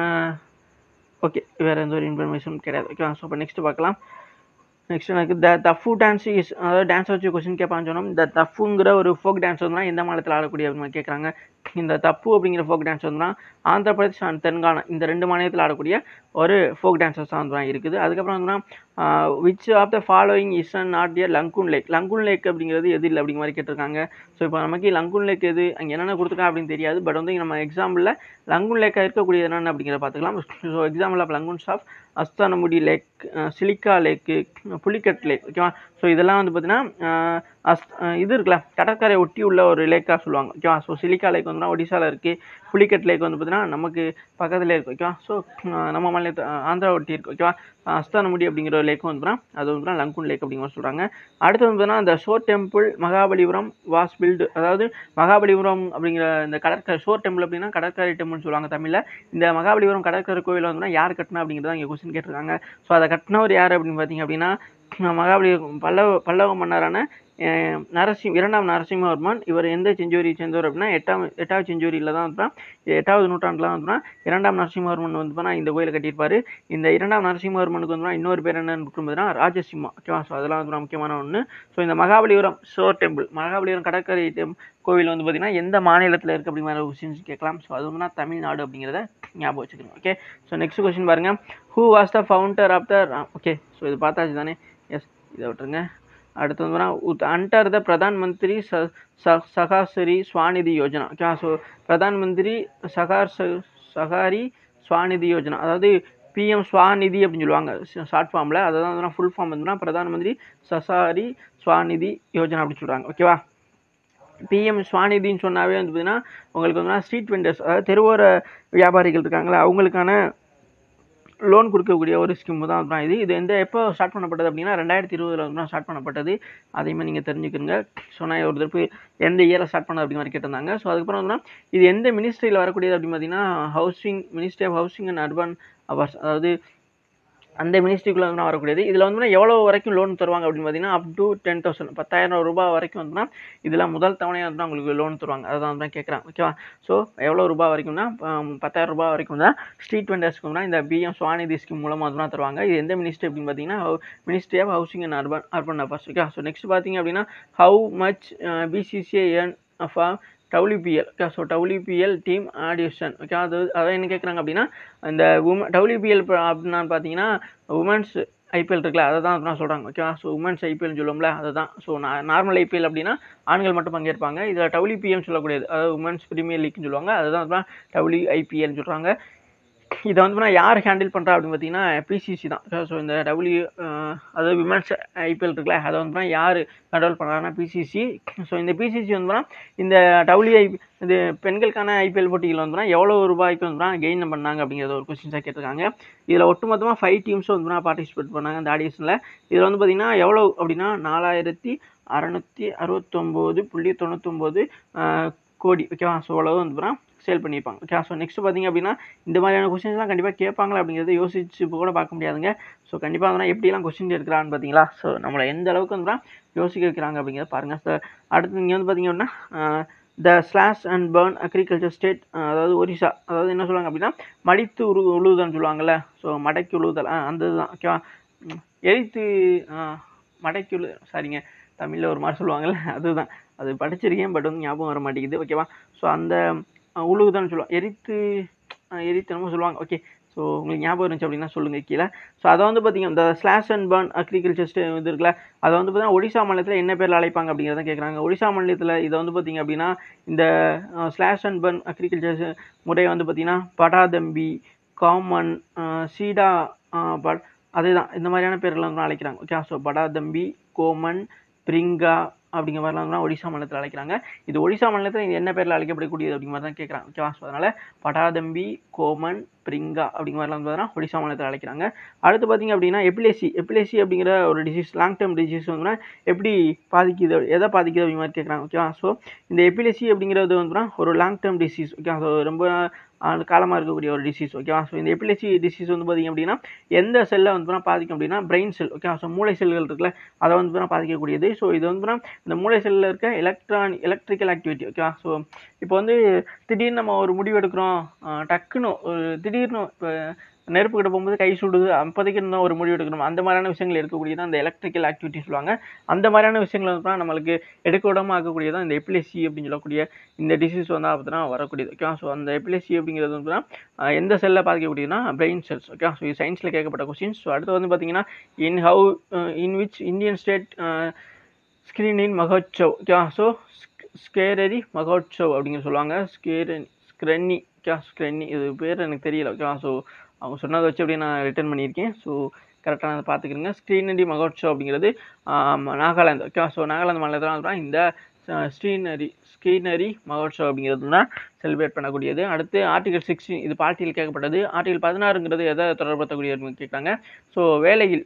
ஓகே வேறு எந்த ஒரு இன்ஃபர்மேஷன் கிடையாது. ஓகேவா. ஸோ இப்போ நெக்ஸ்ட் பார்க்கலாம். நெக்ஸ்ட் எனக்கு த தஃபு டான்ஸ் இஸ், அதாவது டான்ஸ் வச்சு கொஸ்டின் கேட்பான்னு சொன்னோம். இந்த தஃபுங்கிற ஒரு ஃபோக் டான்ஸ் வந்து எந்த மாநிலத்தில் ஆடக்கூடிய அப்படின்னு கேட்குறாங்க. இந்த தப்பு அப்படிங்கிற ஃபோக் டான்ஸ் வந்து ஆந்திர பிரதேஷ் அண்ட் தெலுங்கானா இந்த ரெண்டு மாநிலத்தில் ஆடக்கூடிய ஒரு ஃபோக் டான்ஸஸ் தான் வந்து இருக்குது. அதுக்கப்புறம் வந்து which of the following is and not ear lagoon lake. Lagoon lake அப்படிங்கிறது எது இல்லை அப்படிங்கிற மாதிரி கேட்டிருக்காங்க. ஸோ இப்போ நமக்கு லங்குன் லேக் எது, அங்கே என்னென்ன கொடுத்துருக்காங்க அப்படின்னு தெரியாது. பட் வந்து நம்ம எக்ஸாம்பிளில் லங்குன் லேக்காக இருக்கக்கூடியது என்னென்னு அப்படிங்கிறத பார்த்துக்கலாம். So example of lagoons of Ashtamudi lake, Chilika lake, Pulicat lake. ஓகேவா. ஸோ இதெல்லாம் வந்து பார்த்தீங்கன்னா அஸ் இது இருக்குல்ல கடற்கரை ஒட்டி உள்ள ஒரு லேக்காக சொல்லுவாங்க. ஓகேவா. ஸோ சிலிக்கா லேக் வந்து ஒடிசாவில் இருக்குது. புலிக்கட் லேக் வந்து பார்த்தீங்கன்னா நமக்கு பக்கத்தில் இருக்குது. ஓகேவா. ஸோ நம்ம மாநிலத்தை ஆந்திரா ஒட்டி இருக்குது. ஓகேவா. அஸ்தானமுடி அப்படிங்கிற ஒரு லேக்கும் வந்து அது வந்து லங்குன் லேக் அப்படிங்கிற மாதிரி சொல்கிறாங்க. அடுத்து வந்து பார்த்தீங்கன்னா இந்த shore temple Mahabalipuram was built, அதாவது மகாபலிபுரம் அப்படிங்கிற இந்த கடற்கரை ஷோர் டெம்பிள் அப்படின்னா கடற்கரை டெம்பிள்னு சொல்லுவாங்க தமிழில். இந்த மகாபலிபுரம் கடற்கரை கோயில் வந்து யார் கட்டினா அப்படிங்கிறத இங்கே கொஸ்டின் கேட்டிருக்காங்க. ஸோ அதை கட்டினவர் யார் அப்படின்னு பார்த்தீங்க அப்படின்னா மகாபலிபுரம் பல்லவ பல்லவ மன்னரான நரசிம் இரண்டாம் நரசிம்மவர்மன். இவர் எந்த செஞ்சுரியை சேர்ந்தவர் அப்படின்னா எட்டாம் எட்டாவது செஞ்சுரியில் தான் வந்து எட்டாவது நூற்றாண்டில் வந்து இரண்டாம் நரசிம்மவர்மன் வந்து பார்த்தா இந்த கோயிலை கட்டியிருப்பார். இந்த இரண்டாம் நரசிம்மவர்மனுக்கு வந்து இன்னொரு பேர் என்னன்னு பார்த்தீங்கன்னா ராஜசிம்மா. ஓகேவா. ஸோ அதெல்லாம் வந்து முக்கியமான ஒன்று. ஸோ இந்த மகாபலிபுரம் ஷோர் டெம்பிள் மகாபலிபுரம் கடற்கரை கோவில் வந்து பார்த்தீங்கன்னா எந்த மாநிலத்தில் இருக்குது அப்படிங்கிற கொஸ்டின்ஸ் கேட்கலாம். ஸோ அது வந்து தமிழ்நாடு அப்படிங்கிறத ஞாபகம் வச்சுக்கணும். ஓகே. ஸோ நெக்ஸ்ட் கொஸ்டின் பாருங்கள். Who was the founder of the okay. So இது பார்த்தாச்சு தானே. எஸ் இதை விட்டுருங்க. அடுத்து வந்து அண்டர் த பிரதான் மந்திரி சகாசரி ஸ்வாநிதி யோஜனா. ஓகே. ஸோ பிரதான் மந்திரி சகார் சகாரி ஸ்வாநிதி யோஜனா, அதாவது பிஎம் ஸ்வாநிதி அப்படின்னு சொல்லுவாங்க ஷார்ட் ஃபார்மில். அதான் ஃபுல் ஃபார்ம் வந்துன்னா பிரதான் மந்திரி சசாரி ஸ்வாநிதி யோஜனா அப்படின்னு சொல்கிறாங்க. ஓகேவா. பிஎம் ஸ்வாநிதின்னு சொன்னாவே வந்து பார்த்தீங்கன்னா உங்களுக்கு வந்து ஸ்ட்ரீட் வெண்டர்ஸ், அதாவது தெருவோர வியாபாரிகள் இருக்காங்களா அவங்களுக்கான லோன் கொடுக்கக்கூடிய ஒரு ஸ்கீம் தான் தான் இது. இது எந்த எப்போ ஸ்டார்ட் பண்ணப்பட்டது அப்படின்னா ரெண்டாயிரத்தி இருபதுல வந்து ஸ்டார்ட் பண்ணப்பட்டது. அதையுமே நீங்கள் தெரிஞ்சுக்கிறங்க. ஸோ நான் ஒரு தடவை எந்த இயரில் ஸ்டார்ட் பண்ணது அப்படி மாதிரி கேட்டிருந்தாங்க. ஸோ அதுக்கப்புறம் வந்து இது எந்த மினிஸ்ட்ரியில் வரக்கூடியது அப்படின்னு பார்த்தீங்கன்னா housing ministry of housing and urban affairs, அதாவது அந்த மினிஸ்ட்ரிக்குள்ளே வந்து வரக்கூடியது. இதில் வந்து எவ்வளோ வரைக்கும் லோன் தருவாங்க அப்படின்னு பார்த்தீங்கன்னா அப் டு டென் தௌசண்ட் பத்தாயிரம் ரூபாய் வரைக்கும் வந்துன்னா இதில் முதல் தவணையாக வந்து உங்களுக்கு லோன் தருவாங்க. அதான் தான் கேட்குறாங்க. ஓகேவா. ஸோ எவ்வளோ ரூபா வரைக்கும்னா பத்தாயிரம் ரூபாய் வரைக்கும் தான் ஸ்ட்ரீட் வெண்டர்ஸ்க்கு வந்து இந்த பிஎம் ஸ்வாநிதி ஸ்கீம் மூலமாக வந்து தருவாங்க. இது எந்த மினிஸ்ட்ரி அப்படின்னு பார்த்தீங்கன்னா ministry of housing and urban urban affairs. Okay. So next பார்த்தீங்க அப்படின்னா how much BCCI earn for WPL. Okay. So WPL team audition. Okay. அது அதை என்ன கேட்குறாங்க அப்படின்னா இந்த உம டபிள்யூபிஎல் அப்படின்னா பார்த்தீங்கன்னா உமன்ஸ் ஐபிஎல் இருக்குல்ல அதை தான் நான் சொல்கிறாங்க. ஓகேவா. ஸோ உமன்ஸ் ஐபிஎல்னு சொல்லுவோம்ல அதை தான். ஸோ நார்மல் ஐபிஎல் அப்படின்னா ஆண்கள் மட்டும் பங்கேற்பாங்க. இதில் டபிள்யூபிஎல் சொல்லக்கூடியது, அதாவது உமன்ஸ் பிரீமியர் லீக்னு சொல்லுவாங்க, அதுதான் டபிள்யூஐபிஎல்னு சொல்கிறாங்க. இதை வந்து யார் ஹேண்டில் பண்ணுறா அப்படின்னு பார்த்தீங்கன்னா பிசிசி தான். ஸோ இந்த டபிள்யூ அதாவது விமன்ஸ் ஐபிஎல் இருக்குல்ல அதை வந்து யார் கண்ட்ரோல் பண்ணுறாங்கன்னா பிசிசி. ஸோ இந்த பிசிசி வந்து இந்த டபிள்யூஐ இது பெண்களுக்கான ஐபிஎல் போட்டிகள் வந்து எவ்வளோ ரூபாய்க்கு வந்து கெயின் பண்ணாங்க அப்படிங்கிறத ஒரு கொஸ்டின்ஸாக கேட்டிருக்காங்க. இதில் ஒட்டுமொத்தமாக ஃபைவ் டீம்ஸும் வந்து பார்ட்டிசிபேட் பண்ணாங்க இந்த ஆடிஷனில். இதில் வந்து பார்த்திங்கன்னா எவ்வளோ அப்படின்னா நாலாயிரத்தி அறநூற்றி அறுபத்தொம்போது புள்ளி தொண்ணூத்தொம்போது கோடி. ஓகேவா. ஸோ அவ்வளோ வந்து சேல் பண்ணியிருப்பாங்க. ஓகே. ஸோ நெக்ஸ்ட் பார்த்திங்க அப்படின்னா இந்த மாதிரியான கொஸ்டின்ஸ்லாம் கண்டிப்பாக கேட்பாங்களா அப்படிங்கிறத யோசிச்சு இப்போ கூட பார்க்க முடியாதுங்க. ஸோ கண்டிப்பாக வந்து எப்படிலாம் கொஸ்டின் எடுக்கிறான்னு பார்த்தீங்களா. ஸோ நம்மளை எந்த அளவுக்கு வந்து யோசிக்க வைக்கிறாங்க அப்படிங்கிறத பாருங்கள். ஸோ அடுத்து நீங்கள் வந்து பார்த்திங்க அப்படின்னா the slash and burn agriculture state, அதாவது ஒரிசா, அதாவது என்ன சொல்லுவாங்க அப்படின்னா மடித்து உரு உழுவுதல்னு சொல்லுவாங்கள்ல. ஸோ மடக்கி உழுவுதல் அந்த இதுதான். ஓகேவா. எரித்து மடக்கி உழு சாரிங்க தமிழில் ஒரு மாதிரி சொல்லுவாங்கள்ல அதுதான். அது படிச்சிருக்கேன் பட் வந்து ஞாபகம் வர மாட்டேங்குது. ஓகேவா. ஸோ அந்த உழுவுதான் சொல்லுவாங்க, எரித்து எரித்தனமும் சொல்லுவாங்க. ஓகே. ஸோ உங்களுக்கு ஞாபகம் இருந்துச்சு அப்படின்னா சொல்லுங்கள் கீழே. ஸோ அதை வந்து பார்த்தீங்கன்னா இந்த slash and burn agriculture state இது இருக்குல்ல, அதை வந்து பார்த்தீங்கன்னா ஒடிசா மாநிலத்தில் என்ன பேரில் அழைப்பாங்க அப்படிங்கிறத கேட்குறாங்க. ஒடிசா மாநிலத்தில் இதை வந்து பார்த்தீங்க அப்படின்னா இந்த ஸ்லாஷ் அண்ட் பர்ன் அக்ரிகல்ச்சர் முறையை வந்து பார்த்தீங்கன்னா படாதம்பி, காமன், சீடா பட் அதுதான் இந்த மாதிரியான பேர்லாம் வந்து அழைக்கிறாங்க. ஓகே, ஸோ படாதம்பி, கோமன், பிரிங்கா அப்படிங்கிற மாதிரிலாம் தான் ஒடிசா மாநிலத்தில் அழைக்கிறாங்க. இது ஒடிசா மாநிலத்தில் இது என்ன பேரில் அழைக்கப்படக்கூடியது அப்படிங்கிற மாதிரி தான் கேட்குறாங்க. ஓகேவா, ஸோ அதனால் படாதம்பி, கோமன், பிரிங்கா அப்படிங்கிற மாதிரிலாம் வந்து பார்த்தீங்கன்னா ஒடிசா மாநிலத்தில் அழைக்கிறாங்க. அடுத்து பார்த்தீங்க அப்படின்னா எபிலேசி எபிலேசி அப்படிங்கிற ஒரு டிசீஸ், லாங் டேர்ம் டிசீஸ் வந்து எப்படி பாதிக்குது, எதை பாதிக்குது அப்படிங்கிற மாதிரி கேட்குறாங்க. ஓகேவா, ஸோ இந்த எபிலேசி அப்படிங்கிறது வந்து ஒரு long term disease. Okay, so ரொம்ப காலமாக இருக்கக்கூடிய ஒரு டிசீஸ். ஓகேவா, ஸோ இந்த எபிலேசி டிசீஸ் வந்து பார்த்திங்க அப்படின்னா எந்த செல்லை வந்து பாதிக்கும் அப்படின்னா பிரெயின் செல். ஓகே, ஸோ மூளை செல்கள் இருக்குல்ல, அதை வந்து பாதிக்கக்கூடியது. ஸோ இது வந்து இந்த மூளை செல்லில் இருக்க எலக்ட்ரான் எலக்ட்ரிக்கல் ஆக்டிவிட்டி. ஓகேவா, ஸோ இப்போ வந்து திடீர்னு நம்ம ஒரு முடிவு எடுக்கிறோம், டக்குன்னு ஒரு திடீர்னு இப்போ நெருப்பு கிட்ட போகும்போது கை சுடுது, அப்போதைக்கு இருந்தால் ஒரு முடிவு எடுக்கணும், அந்த மாதிரியான விஷயங்கள் இருக்கக்கூடியதான் அந்த எலக்ட்ரிக்கல் ஆக்டிவிட்டி சொல்லுவாங்க. அந்த மாதிரியான விஷயங்கள் வந்து நம்மளுக்கு எடுக்க விடாமல் ஆக்கக்கூடியதான் இந்த எபிலேசி அப்படின்னு சொல்லக்கூடிய இந்த டிசீஸ் வந்து பார்த்தீங்கன்னா வரக்கூடியது. ஓகேவா, ஸோ அந்த எபிலேசி அப்படிங்கிறது வந்து எந்த செல்லை பாதிக்கக்கூடியதுன்னா பிரெயின் செல்ஸ். ஓகே, ஸோ இது சயின்ஸில் கேட்கப்பட்ட கொஸ்டின்ஸ். ஸோ அடுத்து வந்து பார்த்தீங்கன்னா in how in which Indian state Sekrenyi Mahotsav. Okay, so Sekrenyi Mahotsav அப்படிங்கிற சொல்லுவாங்க. ஸ்கேரனி ஸ்க்ரென்னி. ஓகே, ஸ்க்ரென்னி இது பேர் எனக்கு தெரியல. ஓகேவா, ஸோ அவங்க சொன்னதை வச்சு அப்படியே நான் ரிட்டர்ன் பண்ணியிருக்கேன். ஸோ கரெக்டாக அதை பார்த்துக்கிறேங்க. ஸ்ரீநதி மகோத்சவ் அப்படிங்கிறது நாகாலாந்து. ஓகே, ஸோ நாகாலாந்து மாநிலத்தில் தான் இந்த ஸ்ரீநரி ஸ்ரீநரி மகோத்சவ் அப்படிங்கிறது தான் செலிப்ரேட் பண்ணக்கூடியது. அடுத்து ஆர்டிகல் சிக்ஸ்டீன் இது பார்ட்டியில் கேட்கப்பட்டது. ஆர்டிகல் பதினாறுங்கிறது எதை தொடர்படுத்தக்கூடியதுன்னு கேட்குறாங்க. ஸோ வேலையில்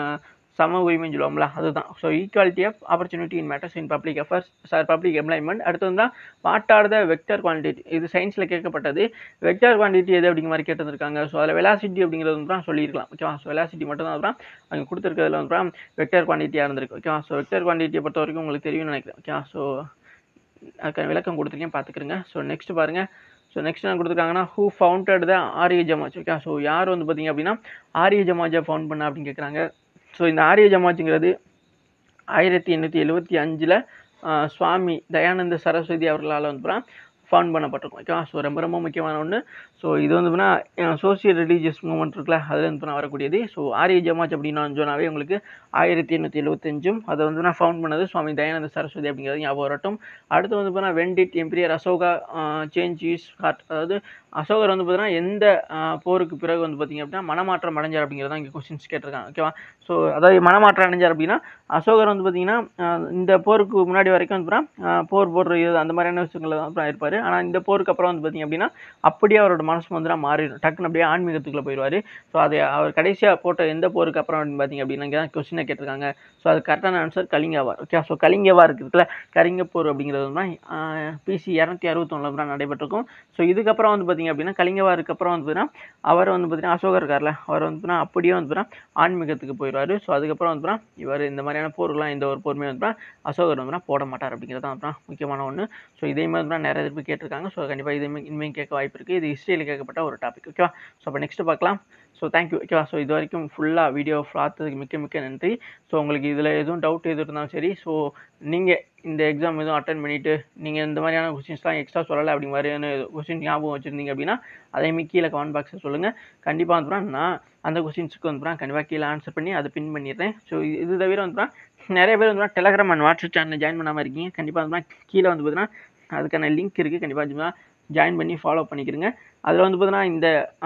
சம உரிமைன்னு சொல்லுவோம்ல, அதுதான். So equality of opportunity in matters in public affairs sir public employment. அடுத்து வந்து தான் what are the vector quantity, இது சயின்ஸில் கேட்கப்பட்டது. வெக்டர் குவான்டிட்டி எது அப்படிங்கிற மாதிரி கேட்டிருக்காங்க. ஸோ அதில் வெலாசிட்டி அப்படிங்கிறது வந்து தான் சொல்லியிருக்கலாம். ஓகேவா, ஸோ வெலாசிட்டி மட்டும் தான் அப்புறம் அங்கே கொடுத்துருக்கிறதுல வந்து வெக்டர் குவான்டிட்டியாக இருந்திருக்கு. ஓகேவா, ஸோ வெக்டர் குவான்டிட்டியை பொறுத்த வரைக்கும் உங்களுக்கு தெரியும்னு நினைக்கிறேன். ஓகேவா, ஸோ அதுக்கான விளக்கம் கொடுத்துருக்கேன், பார்த்துக்கிறேங்க. ஸோ நெக்ஸ்ட் பாருங்கள். ஸோ நெக்ஸ்ட் என்ன கொடுத்துருக்காங்கன்னா ஹூ ஃபவுண்டட் த ஆரிய ஜமாஜ். ஓகே, ஸோ யார் வந்து பார்த்தீங்க அப்படின்னா ஆரிய ஜமாஜை ஃபவுண்ட் பண்ண அப்படின்னு கேட்குறாங்க. ஸோ இந்த ஆரிய ஜமாஜுங்கிறது ஆயிரத்தி எண்ணூற்றி எழுபத்தி அஞ்சில் சுவாமி தயானந்த சரஸ்வதி அவர்களால் வந்து ஃபவுண்ட் பண்ணப்பட்டிருக்கும். ஓகேவா, ஸோ ரொம்ப ரொம்ப முக்கியமான ஒன்று. ஸோ இது வந்து பார்த்தீங்கன்னா சோசியல் ரிலீஜியஸ் மூவ்மெண்ட் இருக்குல்ல, அதில் வந்து வரக்கூடியது. ஸோ ஆரிய ஜமாஜ் அப்படின்னு சொன்னாவே உங்களுக்கு ஆயிரத்தி எண்ணூற்றி எழுபத்தஞ்சும் அதை வந்து நான் ஃபவுண்ட் பண்ணது சுவாமி தயானந்த சரஸ்வதி அப்படிங்கிறது ஞாபகம் வரட்டும். அடுத்து வந்து பார்த்தீங்கன்னா when did emperor Ashoka change is heart, அதாவது அசோகர் வந்து பார்த்தீங்கன்னா எந்த போருக்கு பிறகு வந்து பார்த்திங்க அப்படின்னா மனமாற்றம் அடைஞ்சார் அப்படிங்கிறத இங்கே கொஸ்டின்ஸ் கேட்டிருக்காங்க. ஓகேவா, ஸோ அதாவது மனமாற்றம் அடைஞ்சார் அப்படின்னா அசோகர் வந்து பார்த்திங்கன்னா இந்த போருக்கு முன்னாடி வரைக்கும் வந்து போர் போடுறது அந்த மாதிரியான விஷயங்கள் தான் இருப்பார். ஆனால் இந்த போருக்கு அப்புறம் வந்து பார்த்திங்க அப்படின்னா அப்படியே அவரோட மனசு வந்து மாறிடும், டக்குன்னு அப்படியே ஆன்மீகத்துக்குள்ளே போயிடுவார். ஸோ அது அவர் கடைசியாக போட்ட எந்த போருக்கு அப்புறம் அப்படின்னு பார்த்திங்க அப்படின்னா இங்கே தான் கொஸ்டினை கேட்டிருக்காங்க. ஸோ அது கரெக்டான answer Kalinga war. Okay, so Kalinga war இருக்குதுல, கலிங்கப்போர் அப்படிங்கிறது தான் பிசி இரநூத்தி அறுபத்தொன்னில் தான் நடைபெற்றிருக்கும். ஸோ இதுக்கப்புறம் வந்து பார்த்திங்க அப்படின்னா கலிங்கவாருக்கு அப்புறம் வந்து பார்த்தீங்கன்னா அவர் வந்து பார்த்தீங்கன்னா அசோகர் இருக்கார்ல, அவர் வந்து பார்த்தீங்கன்னா அப்படியே வந்து பார்த்தீங்கன்னா ஆன்மீகத்துக்கு போயிடுவார். ஸோ அதுக்கப்புறம் வந்து பார்த்தீங்கன்னா இவர் இந்த மாதிரியான போர்லாம் இந்த ஒரு போருமே வந்து அசோகர் வந்து போட மாட்டார் அப்படிங்கிறது தான் முக்கியமான ஒன்று. ஸோ இதே மாதிரி தான் நிறைய பேர் கேட்டிருக்காங்க. ஸோ கண்டிப்பாக இதே இனிமேல் கேட்க வாய்ப்பு இருக்குது. இது ஹிஸ்ட்ரியில் கேட்கப்பட்ட ஒரு டாபிக். ஓகேவா, ஸோ அப்போ நெக்ஸ்ட்டு பார்க்கலாம். So thank you. ஓகேவா, ஸோ இது வரைக்கும் ஃபுல்லாக வீடியோ பார்த்ததுக்கு மிக்க மிக்க நன்றி. ஸோ உங்களுக்கு இதில் எதுவும் டவுட் எது இருந்தாலும் சரி, ஸோ நீங்கள் இந்த எக்ஸாம் எதுவும் அட்டன் பண்ணிவிட்டு நீங்கள் இந்த மாதிரியான கொஸ்டின்ஸ்லாம் எக்ஸ்ட்ரா சொல்லலை அப்படி மாதிரியான கொஸ்டின் ஞாபகம் வச்சுருந்தீங்க அப்படின்னா அதையுமே கீழே கமெண்ட் பாக்ஸில் சொல்லுங்கள். கண்டிப்பாக வந்து நான் அந்த கொஸ்டின்ஸுக்கு வந்து கண்டிப்பாக கீழே ஆன்சர் பண்ணி அதை பின் பண்ணிடுறேன். ஸோ இது தவிர வந்து நிறைய பேர் வந்து டெலகிராம் அண்ட் வாட்ஸ்அப் சேனலில் ஜாயின் பண்ணாமல் இருக்கீங்க. கண்டிப்பாக வந்து கீழே வந்து பார்த்தீங்கன்னா அதுக்கான லிங்க் இருக்குது, கண்டிப்பாக ஜாயின் பண்ணி ஃபாலோ பண்ணிக்கிறங்க. அதில் வந்து பார்த்தீங்கன்னா இந்த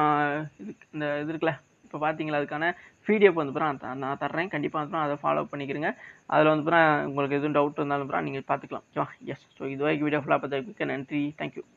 இது இந்த இது இருக்குல்ல, இப்போ பார்த்தீங்களா அதுக்கான பிடிஎஃப் வந்து நான் நான் தர்றேன். கண்டிப்பாக வந்து அதை ஃபாலோ பண்ணிக்கிறங்க. அதில் வந்து உங்களுக்கு எதுவும் டவுட் இருந்தாலும் நீங்கள் பார்த்துக்கலாம். ஓகேவா, எஸ். ஸோ இது வரைக்கும் வீடியோ ஃபுல்லாக பார்த்துக்கு நன்றி. தேங்க்யூ.